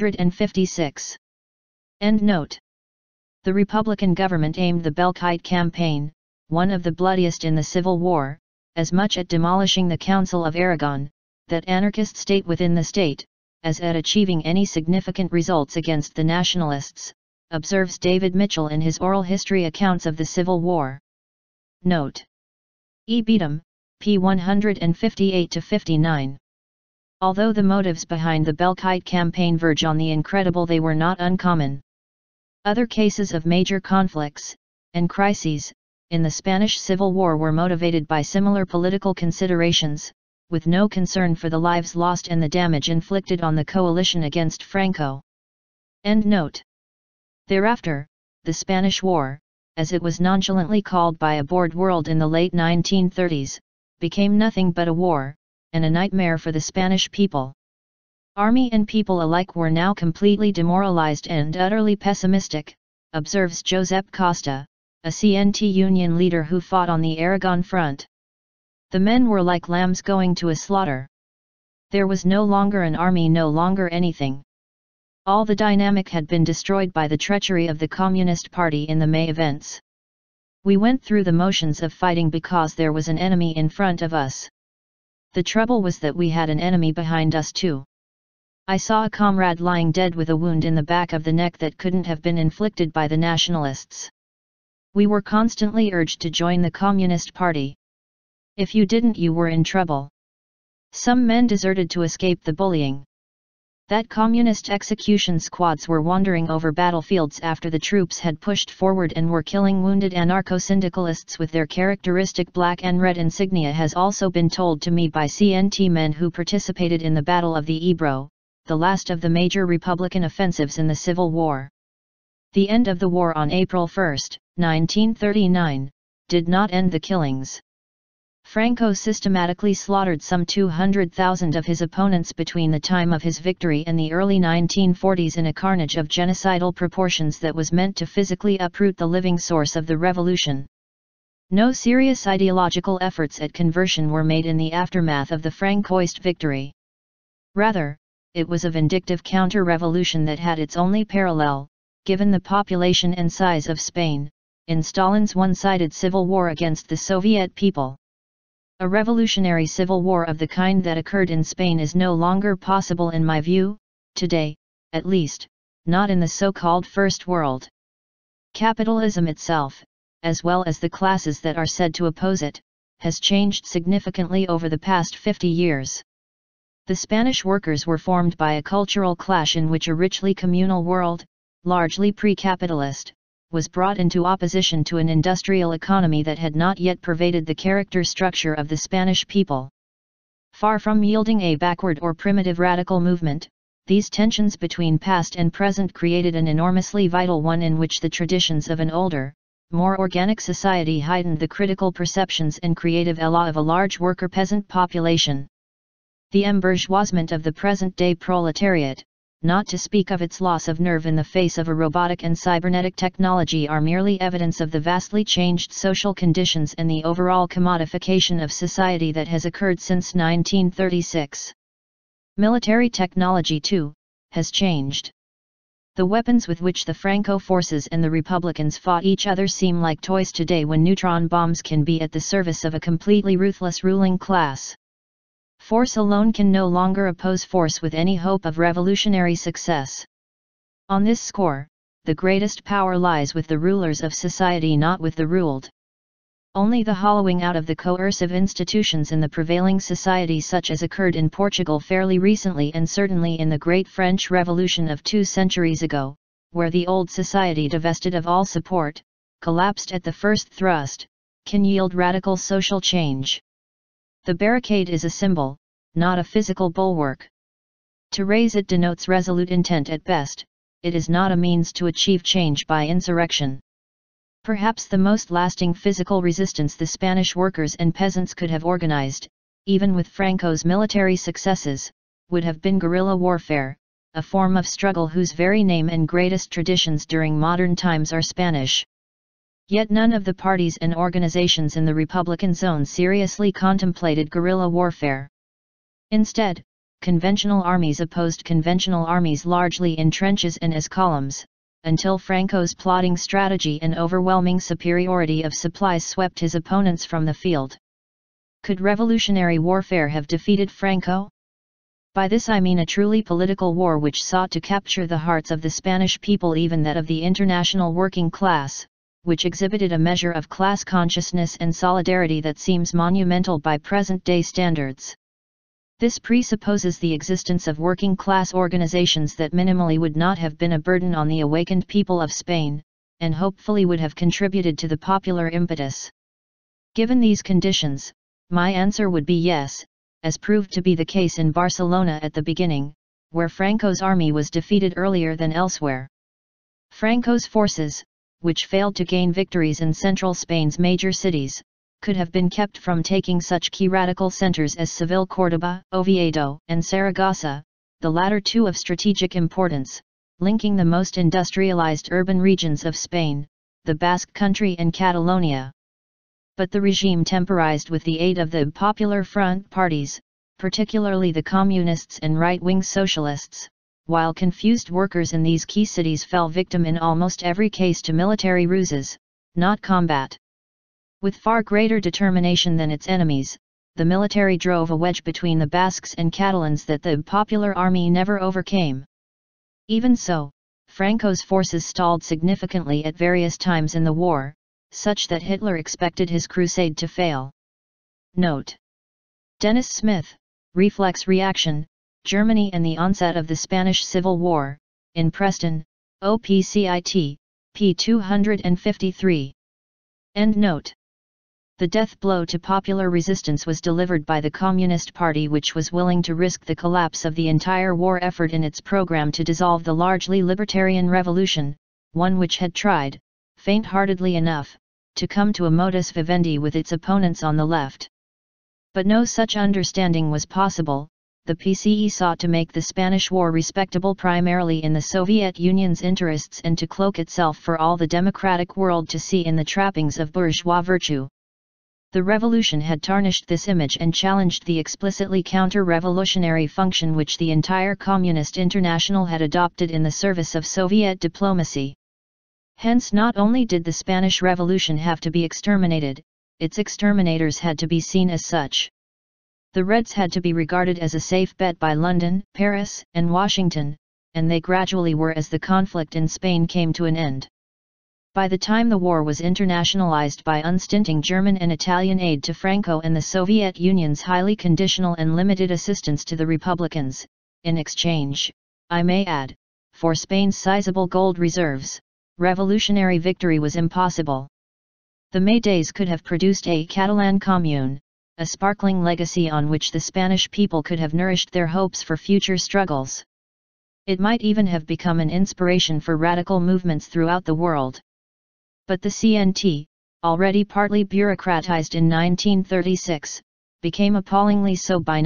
156. End note. The Republican government aimed the Belkite campaign, one of the bloodiest in the Civil War, as much at demolishing the Council of Aragon, that anarchist state within the state, as at achieving any significant results against the nationalists, observes David Mitchell in his oral history accounts of the Civil War. Note. E. Beatham, p. 158-59. Although the motives behind the Belkite campaign verge on the incredible, they were not uncommon. Other cases of major conflicts and crises in the Spanish Civil War were motivated by similar political considerations, with no concern for the lives lost and the damage inflicted on the coalition against Franco. End note. Thereafter, the Spanish War, as it was nonchalantly called by a bored world in the late 1930s, became nothing but a war, and a nightmare for the Spanish people. Army and people alike were now completely demoralized and utterly pessimistic, observes Josep Costa, a CNT Union leader who fought on the Aragon front. The men were like lambs going to a slaughter. There was no longer an army, no longer anything. All the dynamic had been destroyed by the treachery of the Communist Party in the May events. We went through the motions of fighting because there was an enemy in front of us. The trouble was that we had an enemy behind us too. I saw a comrade lying dead with a wound in the back of the neck that couldn't have been inflicted by the nationalists. We were constantly urged to join the Communist Party. If you didn't, you were in trouble. Some men deserted to escape the bullying. That communist execution squads were wandering over battlefields after the troops had pushed forward and were killing wounded anarcho-syndicalists with their characteristic black and red insignia has also been told to me by CNT men who participated in the Battle of the Ebro, the last of the major Republican offensives in the Civil War. The end of the war on April 1, 1939, did not end the killings. Franco systematically slaughtered some 200,000 of his opponents between the time of his victory and the early 1940s in a carnage of genocidal proportions that was meant to physically uproot the living source of the revolution. No serious ideological efforts at conversion were made in the aftermath of the Francoist victory. Rather, it was a vindictive counter-revolution that had its only parallel, given the population and size of Spain, in Stalin's one-sided civil war against the Soviet people. A revolutionary civil war of the kind that occurred in Spain is no longer possible in my view, today, at least, not in the so-called First World. Capitalism itself, as well as the classes that are said to oppose it, has changed significantly over the past 50 years. The Spanish workers were formed by a cultural clash in which a richly communal world, largely pre-capitalist, was brought into opposition to an industrial economy that had not yet pervaded the character structure of the Spanish people. Far from yielding a backward or primitive radical movement, these tensions between past and present created an enormously vital one in which the traditions of an older, more organic society heightened the critical perceptions and creative élan of a large worker-peasant population. The embourgeoisement of the present-day proletariat, not to speak of its loss of nerve in the face of a robotic and cybernetic technology, are merely evidence of the vastly changed social conditions and the overall commodification of society that has occurred since 1936. Military technology, too, has changed. The weapons with which the Franco forces and the Republicans fought each other seem like toys today when neutron bombs can be at the service of a completely ruthless ruling class. Force alone can no longer oppose force with any hope of revolutionary success. On this score, the greatest power lies with the rulers of society, not with the ruled. Only the hollowing out of the coercive institutions in the prevailing society, such as occurred in Portugal fairly recently and certainly in the Great French Revolution of 2 centuries ago, where the old society, divested of all support, collapsed at the first thrust, can yield radical social change. The barricade is a symbol, not a physical bulwark. To raise it denotes resolute intent at best, it is not a means to achieve change by insurrection. Perhaps the most lasting physical resistance the Spanish workers and peasants could have organized, even with Franco's military successes, would have been guerrilla warfare, a form of struggle whose very name and greatest traditions during modern times are Spanish. Yet none of the parties and organizations in the Republican zone seriously contemplated guerrilla warfare. Instead, conventional armies opposed conventional armies, largely in trenches and as columns, until Franco's plotting strategy and overwhelming superiority of supplies swept his opponents from the field. Could revolutionary warfare have defeated Franco? By this I mean a truly political war which sought to capture the hearts of the Spanish people, even that of the international working class, which exhibited a measure of class consciousness and solidarity that seems monumental by present-day standards. This presupposes the existence of working-class organizations that minimally would not have been a burden on the awakened people of Spain, and hopefully would have contributed to the popular impetus. Given these conditions, my answer would be yes, as proved to be the case in Barcelona at the beginning, where Franco's army was defeated earlier than elsewhere. Franco's forces, which failed to gain victories in central Spain's major cities, could have been kept from taking such key radical centers as Seville, Córdoba, Oviedo, and Saragossa, the latter two of strategic importance, linking the most industrialized urban regions of Spain, the Basque Country and Catalonia. But the regime temporized with the aid of the Popular Front parties, particularly the Communists and right-wing Socialists, while confused workers in these key cities fell victim in almost every case to military ruses, not combat. With far greater determination than its enemies, the military drove a wedge between the Basques and Catalans that the Popular Army never overcame. Even so, Franco's forces stalled significantly at various times in the war, such that Hitler expected his crusade to fail. Note: Dennis Smith, Reflex Reaction, Germany and the Onset of the Spanish Civil War, in Preston, OPCIT, p. 253. End note. The death blow to popular resistance was delivered by the Communist Party, which was willing to risk the collapse of the entire war effort in its program to dissolve the largely libertarian revolution, one which had tried, faint-heartedly enough, to come to a modus vivendi with its opponents on the left. But no such understanding was possible. The PCE sought to make the Spanish War respectable primarily in the Soviet Union's interests and to cloak itself for all the democratic world to see in the trappings of bourgeois virtue. The revolution had tarnished this image and challenged the explicitly counter-revolutionary function which the entire Communist International had adopted in the service of Soviet diplomacy. Hence, not only did the Spanish Revolution have to be exterminated, its exterminators had to be seen as such. The Reds had to be regarded as a safe bet by London, Paris, and Washington, and they gradually were as the conflict in Spain came to an end. By the time the war was internationalized by unstinting German and Italian aid to Franco and the Soviet Union's highly conditional and limited assistance to the Republicans, in exchange, I may add, for Spain's sizable gold reserves, revolutionary victory was impossible. The May Days could have produced a Catalan Commune, a sparkling legacy on which the Spanish people could have nourished their hopes for future struggles. It might even have become an inspiration for radical movements throughout the world. But the CNT, already partly bureaucratized in 1936, became appallingly so by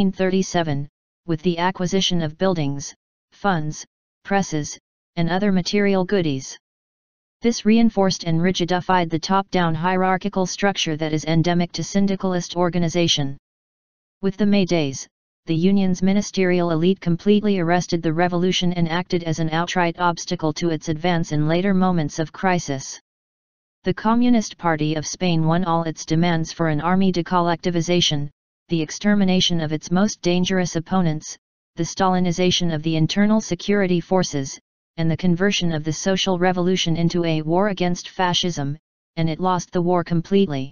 1937, with the acquisition of buildings, funds, presses, and other material goodies. This reinforced and rigidified the top-down hierarchical structure that is endemic to syndicalist organization. With the May Days, the Union's ministerial elite completely arrested the revolution and acted as an outright obstacle to its advance in later moments of crisis. The Communist Party of Spain won all its demands for an army decollectivization, the extermination of its most dangerous opponents, the Stalinization of the internal security forces, and the conversion of the social revolution into a war against fascism, and it lost the war completely.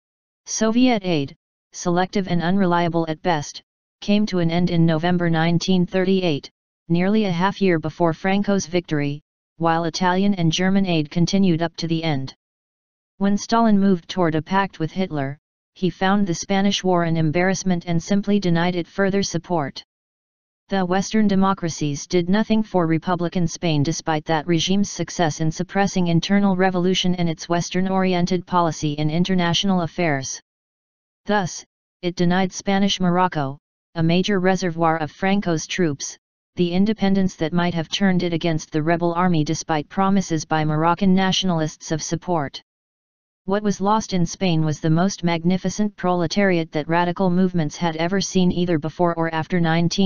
Soviet aid, selective and unreliable at best, came to an end in November 1938, nearly a half-year before Franco's victory, while Italian and German aid continued up to the end. When Stalin moved toward a pact with Hitler, he found the Spanish War an embarrassment and simply denied it further support. The Western democracies did nothing for Republican Spain despite that regime's success in suppressing internal revolution and its Western-oriented policy in international affairs. Thus, it denied Spanish Morocco, a major reservoir of Franco's troops, the independence that might have turned it against the rebel army despite promises by Moroccan nationalists of support. What was lost in Spain was the most magnificent proletariat that radical movements had ever seen either before or after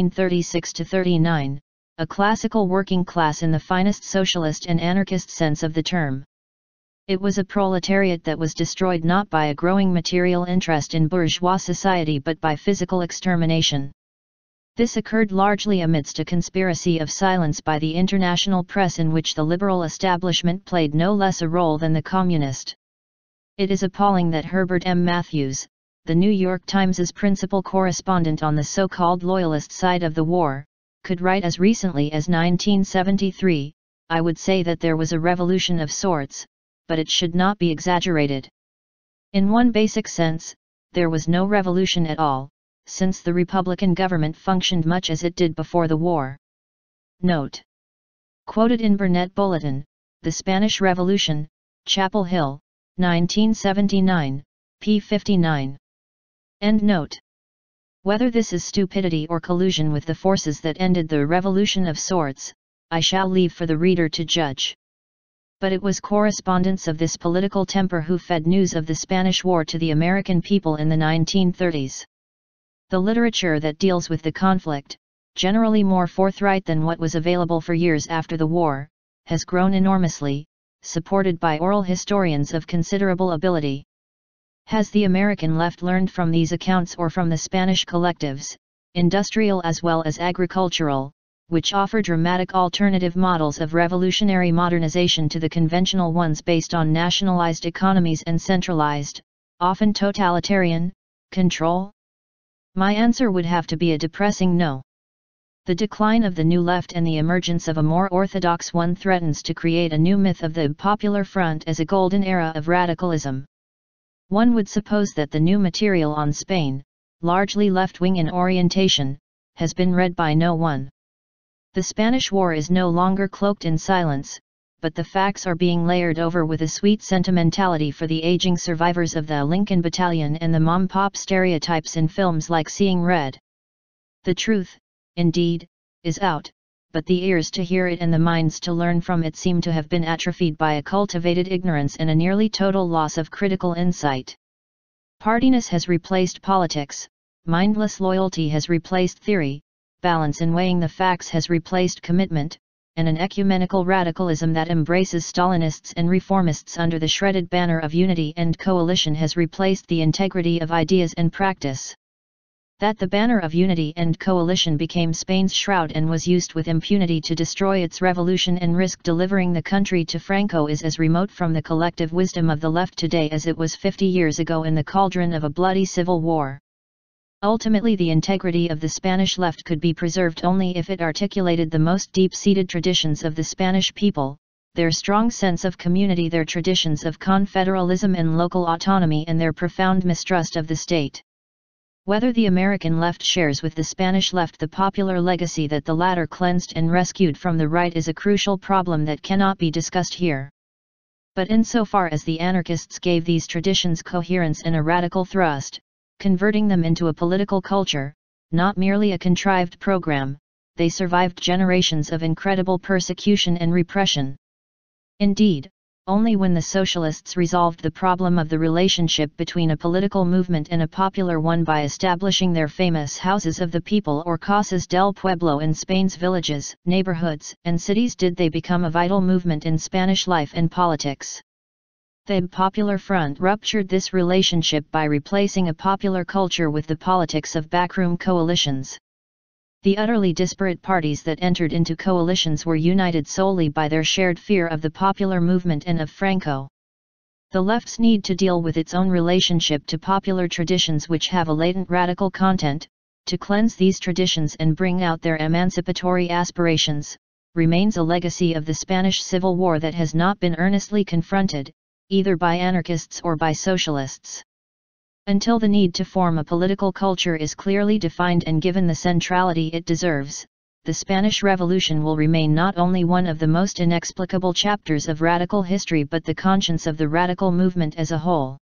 1936–39, a classical working class in the finest socialist and anarchist sense of the term. It was a proletariat that was destroyed not by a growing material interest in bourgeois society but by physical extermination. This occurred largely amidst a conspiracy of silence by the international press in which the liberal establishment played no less a role than the communist. It is appalling that Herbert M. Matthews, the New York Times's principal correspondent on the so-called loyalist side of the war, could write as recently as 1973, "I would say that there was a revolution of sorts, but it should not be exaggerated. In one basic sense, there was no revolution at all, since the Republican government functioned much as it did before the war." Note. Quoted in Burnett Bulletin, The Spanish Revolution, Chapel Hill, 1979, p. 59. End note. Whether this is stupidity or collusion with the forces that ended the revolution of sorts, I shall leave for the reader to judge. But it was correspondents of this political temper who fed news of the Spanish War to the American people in the 1930s. The literature that deals with the conflict, generally more forthright than what was available for years after the war, has grown enormously, supported by oral historians of considerable ability. Has the American left learned from these accounts or from the Spanish collectives, industrial as well as agricultural, which offer dramatic alternative models of revolutionary modernization to the conventional ones based on nationalized economies and centralized, often totalitarian, control? My answer would have to be a depressing no. The decline of the New Left and the emergence of a more orthodox one threatens to create a new myth of the Popular Front as a golden era of radicalism. One would suppose that the new material on Spain, largely left-wing in orientation, has been read by no one. The Spanish War is no longer cloaked in silence, but the facts are being layered over with a sweet sentimentality for the aging survivors of the Lincoln Battalion and the mom-pop stereotypes in films like Seeing Red. The truth, indeed, is out, but the ears to hear it and the minds to learn from it seem to have been atrophied by a cultivated ignorance and a nearly total loss of critical insight. Partiness has replaced politics, mindless loyalty has replaced theory, balance in weighing the facts has replaced commitment, and an ecumenical radicalism that embraces Stalinists and reformists under the shredded banner of unity and coalition has replaced the integrity of ideas and practice. That the banner of unity and coalition became Spain's shroud and was used with impunity to destroy its revolution and risk delivering the country to Franco is as remote from the collective wisdom of the left today as it was 50 years ago in the cauldron of a bloody civil war. Ultimately, the integrity of the Spanish left could be preserved only if it articulated the most deep-seated traditions of the Spanish people, their strong sense of community, their traditions of confederalism and local autonomy, and their profound mistrust of the state. Whether the American left shares with the Spanish left the popular legacy that the latter cleansed and rescued from the right is a crucial problem that cannot be discussed here. But insofar as the anarchists gave these traditions coherence and a radical thrust, converting them into a political culture, not merely a contrived program, they survived generations of incredible persecution and repression. Indeed, only when the socialists resolved the problem of the relationship between a political movement and a popular one by establishing their famous Houses of the People or Casas del Pueblo in Spain's villages, neighborhoods, and cities did they become a vital movement in Spanish life and politics. The Popular Front ruptured this relationship by replacing a popular culture with the politics of backroom coalitions. The utterly disparate parties that entered into coalitions were united solely by their shared fear of the popular movement and of Franco. The left's need to deal with its own relationship to popular traditions which have a latent radical content, to cleanse these traditions and bring out their emancipatory aspirations, remains a legacy of the Spanish Civil War that has not been earnestly confronted, either by anarchists or by socialists. Until the need to form a political culture is clearly defined and given the centrality it deserves, the Spanish Revolution will remain not only one of the most inexplicable chapters of radical history but the conscience of the radical movement as a whole.